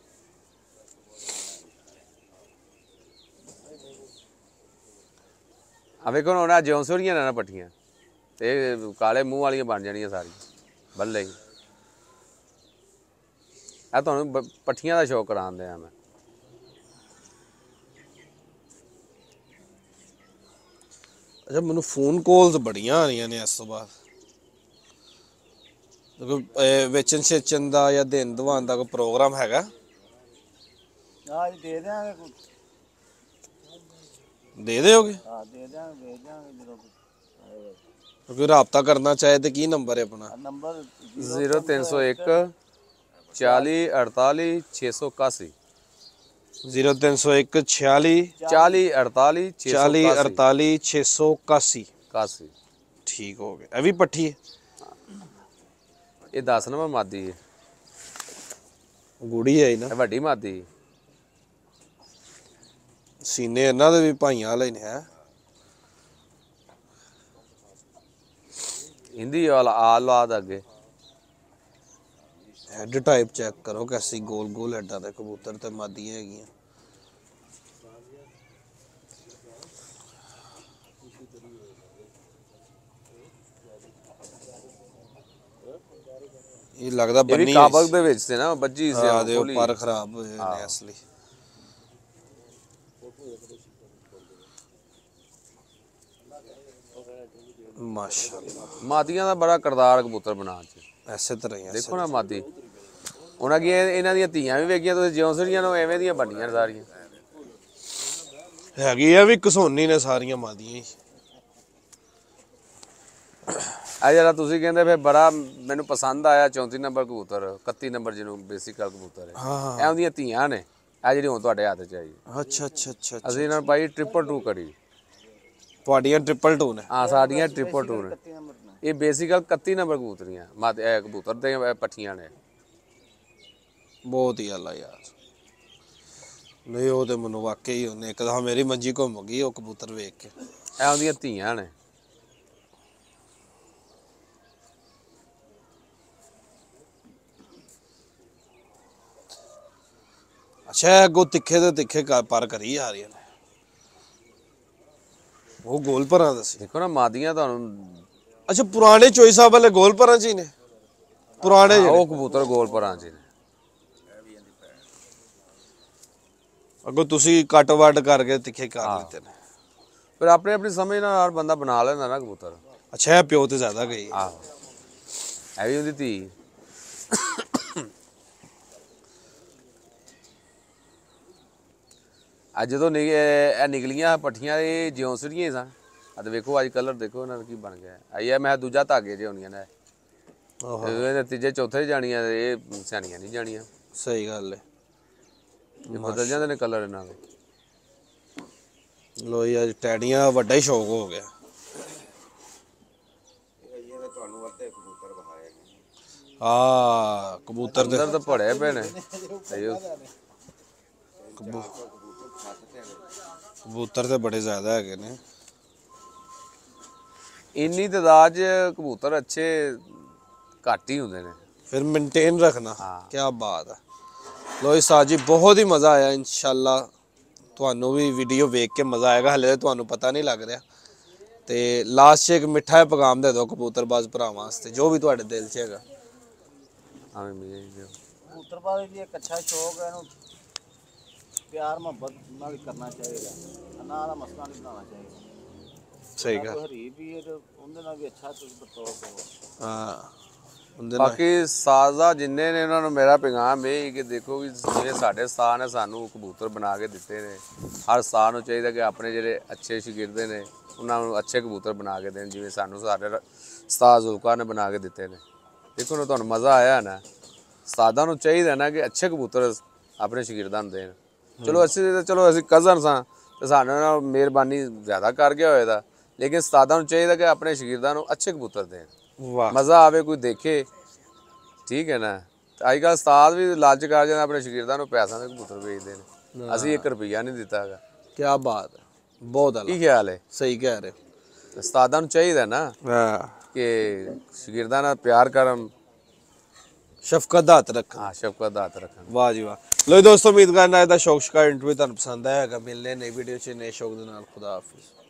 ਆ ਵੇਖੋ ਨਾ, ਉਹਨਾਂ ਜੌਂਸੜੀਆਂ ਨੇ ਨਾ ਪੱਠੀਆਂ, ਤੇ ਕਾਲੇ ਮੂੰਹ ਵਾਲੀਆਂ ਬਣ ਜਾਣੀਆਂ ਸਾਰੀਆਂ ਬੱਲੇ ਹੀ। ਆ ਤੁਹਾਨੂੰ ਪੱਠੀਆਂ ਦਾ ਸ਼ੌਕ ਕਰਾਉਂਦੇ ਆ ਮੈਂ। ਅੱਛਾ, ਮੈਨੂੰ ਫੋਨ ਕਾਲਸ ਬੜੀਆਂ ਆ ਰਹੀਆਂ ਨੇ ਇਸ ਤੋਂ ਬਾਅਦ। ਵੇਚਣ ਛੇਚਣ ਦਾ ਜਾਂ ਦਿਨ ਦਵਾਨ ਦਾ ਕੋਈ ਪ੍ਰੋਗਰਾਮ ਹੈਗਾ? ਹਾਂ ਜੀ ਦੇ ਦਿਆਂਗੇ, ਦੇ ਦਿਓਗੇ? ਹਾਂ ਦੇ ਦਿਆਂਗੇ, ਵੇਚ ਦਿਆਂਗੇ ਜਦੋਂ ਕੋਈ ਰਾਬਤਾ ਕਰਨਾ ਚਾਹੇ ਤੇ ਕੀ ਨੰਬਰ ਹੈ ਆਪਣਾ? ਨੰਬਰ 0301 40 48 681। 0301 46 40 48 40 48 681। 81। ਠੀਕ ਹੋ ਗਿਆ। ਇਹ ਵੀ ਪੱਠੀ ਹੈ? ਇਹ 10 ਨੰਬਰ ਮਾਦੀ ਹੈ। ਗੁੜੀ ਹੈ ਨਾ। ਇਹ ਵੱਡੀ ਮਾਦੀ ਸੀਨੇ ਇਹਨਾਂ ਦੇ ਵੀ ਭਾਈਆਂ ਵਾਲੇ ਨੇ ਹੈ। ਹਿੰਦੀ ਵਾਲਾ ਆਲਾਦ ਅੱਗੇ ਹੈਡ ਟਾਈਪ ਚੈੱਕ ਕਰੋ ਕੈਸੀ ਗੋਲ ਗੋਲ ਹੈਡਾਂ ਦੇ ਕਬੂਤਰ ਤੇ ਮਾਦੀਆਂ ਹੈਗੀਆਂ। ਇਹ ਲੱਗਦਾ ਇਹ ਵੀ ਬੰਨੀ ਕਾਬਲ ਦੇ ਵਿੱਚ ਤੇ ਨਾ ਬੱਜੀ ਸੀ ਆ ਦੇ ਪਰ ਖਰਾਬ ਹੋਏ ਨੇ ਅਸਲੀ। ਮਾਸ਼ਾਅੱਲਾ ਮਾਦੀਆਂ ਦਾ ਬੜਾ ਕਰਦਾਰ ਕਬੂਤਰ ਬਣਾ ਚ ਐਸੇ ਤਰ੍ਹਾਂ ਹੀ ਦੇਖੋ ਨਾ ਮਾਦੀ ਉਹਨਾਂ ਕੀ ਇਹਨਾਂ ਦੀਆਂ ਧੀਆਂ ਵੀ ਵੇਖੀਆਂ ਤੁਸੀਂ ਜਿਉਂ ਸੜੀਆਂ ਨੂੰ ਐਵੇਂ ਦੀਆਂ ਬਣੀਆਂ ਸਾਰੀਆਂ। ਹੈਗੀ ਆ ਵੀ ਕਸੋਨੀ ਨੇ ਸਾਰੀਆਂ ਮਾਦੀਆਂ ਹੀ। ਆ ਜਿਹੜਾ ਤੁਸੀਂ ਕਹਿੰਦੇ ਫਿਰ ਬੜਾ ਮੈਨੂੰ ਪਸੰਦ ਆਇਆ 34 ਨੰਬਰ ਕਬੂਤਰ 31 ਨੰਬਰ ਜਿਹਨੂੰ ਬੇਸਿਕਲ ਕਬੂਤਰ ਹੈ ਹਾਂ ਐਵੇਂ ਦੀਆਂ ਧੀਆਂ ਨੇ ਆ ਜਿਹੜੀ ਹੁਣ ਤੁਹਾਡੇ ਹੱਥ 'ਚ ਆਈ ਅੱਛਾ ਅੱਛਾ ਅੱਛਾ। ਅਸੀਂ ਇਹਨਾਂ ਨੂੰ ਪਾਈ 222 ਕਰੀ ਤੁਹਾਡੀਆਂ 222 ਨੇ। ਹਾਂ ਸਾਡੀਆਂ 222 ਨੇ ਇਹ ਬੇਸਿਕਲ 31 ਨੰਬਰ ਕਬੂਤਰੀਆਂ ਕਬੂਤਰ ਦੇ ਪੱਠੀਆਂ ਨੇ। ਬਹੁਤ ਹੀ ਆਲਾ ਯਾਰ। ਨਹੀਂ ਉਹ ਤੇ ਮੈਨੂੰ ਵਾਕਈ ਉਹਨੇ ਇੱਕਦਮ ਮੇਰੀ ਮੰਜੀ ਘੁੰਮ ਗਈ ਉਹ ਕਬੂਤਰ ਵੇਖ ਕੇ। ਐਵੇਂ ਦੀਆਂ ਧੀਆਂ ਨੇ। ਅੱਛਾ ਅੱਗੋਂ ਤਿੱਖੇ ਤੇ ਤਿੱਖੇ ਪਰ ਕਰੀ ਆ ਰਹੀਆਂ ਨੇ। ਉਹ ਗੋਲ ਭਰਾਂ ਦਾ ਸੀ। ਦੇਖੋ ਨਾ ਮਾਦੀਆਂ ਤੁਹਾਨੂੰ ਅੱਛਾ ਪੁਰਾਣੇ ਚੋਈ ਸਾਹਿਬ ਵਾਲੇ ਗੋਲ ਭਰਾਂ ਚ ਹੀ ਨੇ ਪੁਰਾਣੇ ਜਿਹੜੇ। ਉਹ ਕਬੂਤਰ ਗੋਲ ਪਰਾਂ 'ਚ ਨੇ। ਅੱਗੋਂ ਤੁਸੀਂ ਕੱਟ ਵੱਡ ਕਰਕੇ ਤਿੱਖੇ ਕਰ ਦਿੱਤੇ ਨੇ। ਫਿਰ ਆਪਣੇ ਆਪਣੀ ਸਮਝ ਨਾਲ ਹਰ ਬੰਦਾ ਬਣਾ ਲੈਂਦਾ ਨਾ ਕਬੂਤਰ। ਅੱਛਾ ਇਹ ਪਿਓ ਤੇ ਜ਼ਿਆਦਾ ਗਈ। ਆਹੋ ਇਹ ਵੀ ਉਹਦੀ ਧੀ। ਅੱਜ ਜਦੋਂ ਇਹ ਨਿਕਲੀਆਂ ਪੱਠੀਆਂ ਇਹ ਜਿਉਂ ਸੜੀਆਂ ਸਨ। ਆ ਤੇ ਵੇਖੋ ਅੱਜ ਕਲਰ ਦੇਖੋ ਇਹਨਾਂ ਦਾ ਕੀ ਬਣ ਗਿਆ। ਆਈ ਆ ਮੈਂ ਦੂਜਾ ਧਾਗੇ ਜੇ ਹੋਣੀਆਂ ਨੇ ਇਹ ਤੀਜੇ ਚੌਥੇ ਜਾਣੀਆਂ ਇਹ ਸਿਆਣੀਆਂ ਨਹੀਂ ਜਾਣੀਆਂ। ਸਹੀ ਗੱਲ ਹੈ। ਇਹ ਬਦਲ ਜਾਂਦੇ ਨੇ ਕਲਰ ਇਹਨਾਂ ਦੇ। ਲੋ ਜੀ ਅੱਜ ਟੈਡੀਆਂ ਵੱਡਾ ਹੀ ਸ਼ੌਕ ਹੋ ਗਿਆ। ਆ ਕਬੂਤਰ ਦੇ ਅੰਦਰ ਤਾਂ ਭੜੇ ਪਏ ਨੇ। ਕਬੂਤਰ ਤੇ ਬੜੇ ਜ਼ਿਆਦਾ ਹੈਗੇ ਨੇ। ਇੰਨੀ ਤਾਦਾਦ 'ਚ ਕਬੂਤਰ ਅੱਛੇ ਘੱਟ ਹੀ ਹੁੰਦੇ ਨੇ। ਫਿਰ ਮੇਨਟੇਨ ਰੱਖਣਾ। ਹਾਂ। ਕੀ ਬਾਤ ਹੈ। ਲੋ ਜੀ ਸਾਜ ਜੀ ਬਹੁਤ ਹੀ ਮਜ਼ਾ ਆਇਆ। ਇਨਸ਼ਾਅੱਲਾ ਤੁਹਾਨੂੰ ਵੀ ਵੀਡੀਓ ਵੇਖ ਕੇ ਮਜ਼ਾ ਆਏਗਾ। ਹਲੇ ਤੁਹਾਨੂੰ ਪਤਾ ਨਹੀਂ ਲੱਗ ਰਿਹਾ। ਤੇ ਲਾਸਟ 'ਚ ਇੱਕ ਮਿੱਠਾ ਜਿਹਾ ਪੈਗਾਮ ਦੇ ਦਿਓ ਕਬੂਤਰਬਾਜ਼ ਭਰਾਵਾਂ ਵਾਸਤੇ ਜੋ ਵੀ ਤੁਹਾਡੇ ਦਿਲ 'ਚ ਹੈਗਾ। ਆਵੇਂ ਮਿਲੇ ਕਬੂਤਰਬਾਜ਼ੀ ਦੀ ਇੱਕ ਅੱਛਾ ਸ਼ੌਕ ਹੈ। ਇਹਨੂੰ ਪਿਆਰ ਮੁਹੱਬਤ ਨਾਲ ਹੀ ਕਰਨਾ ਚਾਹੀਦਾ। ਨਾ ਦਾ ਮਸਲਾ ਨਹੀਂ ਬਣਾਉਣਾ ਚਾਹੀਦਾ। ਸਹੀ ਗੱਲ। ਹਰੀ ਵੀ ਹੈ ਤੇ ਉਹਦੇ ਨਾਲ ਵੀ ਅੱਛਾ ਤੁਸੀਂ ਬਰਤਾਓ ਕਰੋ। ਹਾਂ ਉਹਦੇ ਨਾਲ ਬਾਕੀ ਸਾਜ਼ਾ ਜਿੰਨੇ ਨੇ ਉਹਨਾਂ ਨੂੰ ਮੇਰਾ ਪੈਗਾਮ ਇਹ ਕਿ ਦੇਖੋ ਵੀ ਜਿਵੇਂ ਸਾਡੇ ਉਸਤਾਦ ਨੇ ਸਾਨੂੰ ਕਬੂਤਰ ਬਣਾ ਕੇ ਦਿੱਤੇ ਨੇ ਹਰ ਉਸਤਾਦ ਨੂੰ ਚਾਹੀਦਾ ਕਿ ਆਪਣੇ ਜਿਹੜੇ ਅੱਛੇ ਸ਼ਾਗਿਰਦ ਨੇ ਉਹਨਾਂ ਨੂੰ ਅੱਛੇ ਕਬੂਤਰ ਬਣਾ ਕੇ ਦੇਣ ਜਿਵੇਂ ਸਾਨੂੰ ਸਾਡੇ ਉਸਤਾਦ ਜ਼ੁਲਫਕਾਰ ਨੇ ਬਣਾ ਕੇ ਦਿੱਤੇ ਨੇ। ਦੇਖੋ ਨਾ ਤੁਹਾਨੂੰ ਮਜ਼ਾ ਆਇਆ ਨਾ। ਉਸਤਾਦਾਂ ਨੂੰ ਚਾਹੀਦਾ ਨਾ ਕਿ ਅੱਛੇ ਕਬੂਤਰ ਆਪਣੇ ਸ਼ਾਗਿਰਦਾਂ ਨੂੰ ਦੇਣ। ਚਲੋ ਅਸੀਂ ਕਜ਼ਨ ਸਾਂ ਤੇ ਸਾਡੇ ਨਾਲ ਮਿਹਰਬਾਨੀ ਜ਼ਿਆਦਾ ਕਰ ਗਿਆ ਹੋਏਦਾ ਲੇਕਿਨ ਉਸਤਾਦਾਂ ਨੂੰ ਚਾਹੀਦਾ ਕਿ ਆਪਣੇ ਸ਼ਾਗਿਰਦਾਂ ਨੂੰ ਅੱਛੇ ਕਬੂਤਰ ਦੇਣ। ਵਾਹ ਮਜ਼ਾ ਆਵੇ ਕੋਈ ਦੇਖੇ ਠੀਕ ਹੈ ਨਾ। ਅੱਜ ਕੱਲ੍ਹ ਉਸਤਾਦ ਵੀ ਲਾਲਚ ਕਰ ਜਾਂਦੇ ਆਪਣੇ ਸ਼ਾਗਿਰਦਾਂ ਨੂੰ ਪੈਸਾ ਦੇ ਕਬੂਤਰ ਵੇਚਦੇ ਨੇ। ਅਸੀਂ 1 ਰੁਪਈਆ ਨਹੀਂ ਦਿੱਤਾ ਹੈਗਾ। ਕੀ ਬਾਤ ਹੈ। ਬਹੁਤ ਆਲਾ ਕੀ ਖਿਆਲ ਹੈ। ਸਹੀ ਕਹਿ ਰਹੇ ਉਸਤਾਦਾਂ ਨੂੰ ਚਾਹੀਦਾ ਨਾ ਹਾਂ ਕਿ ਸ਼ਾਗਿਰਦਾਂ ਨਾਲ ਪਿਆਰ ਕਰਨ। ਸ਼ਫਕਤ ਦਾ ਹੱਥ ਰੱਖਣਾ। ਹਾਂ ਸ਼ਫਕਤ ਦਾ ਹੱਥ ਰੱਖਣ। ਵਾਹ ਜੀ ਵਾਹ। ਲੋ ਦੋਸਤੋ ਉਮੀਦ ਕਰਨਾ ਇਹਦਾ ਸ਼ੌਕ ਸ਼ਿਕਾਰ ਇੰਟਰਵਿਊ ਤੁਹਾਨੂੰ ਪਸੰਦ ਆਇਆ ਹੋਵੇਗਾ। ਮਿਲਨੇ ਨਈ ਵੀਡੀਓ 'ਚ ਨਏ ਸ਼ੌਕ ਦੇ ਨਾਲ। ਖੁਦਾ ਹਾਫਿਜ਼।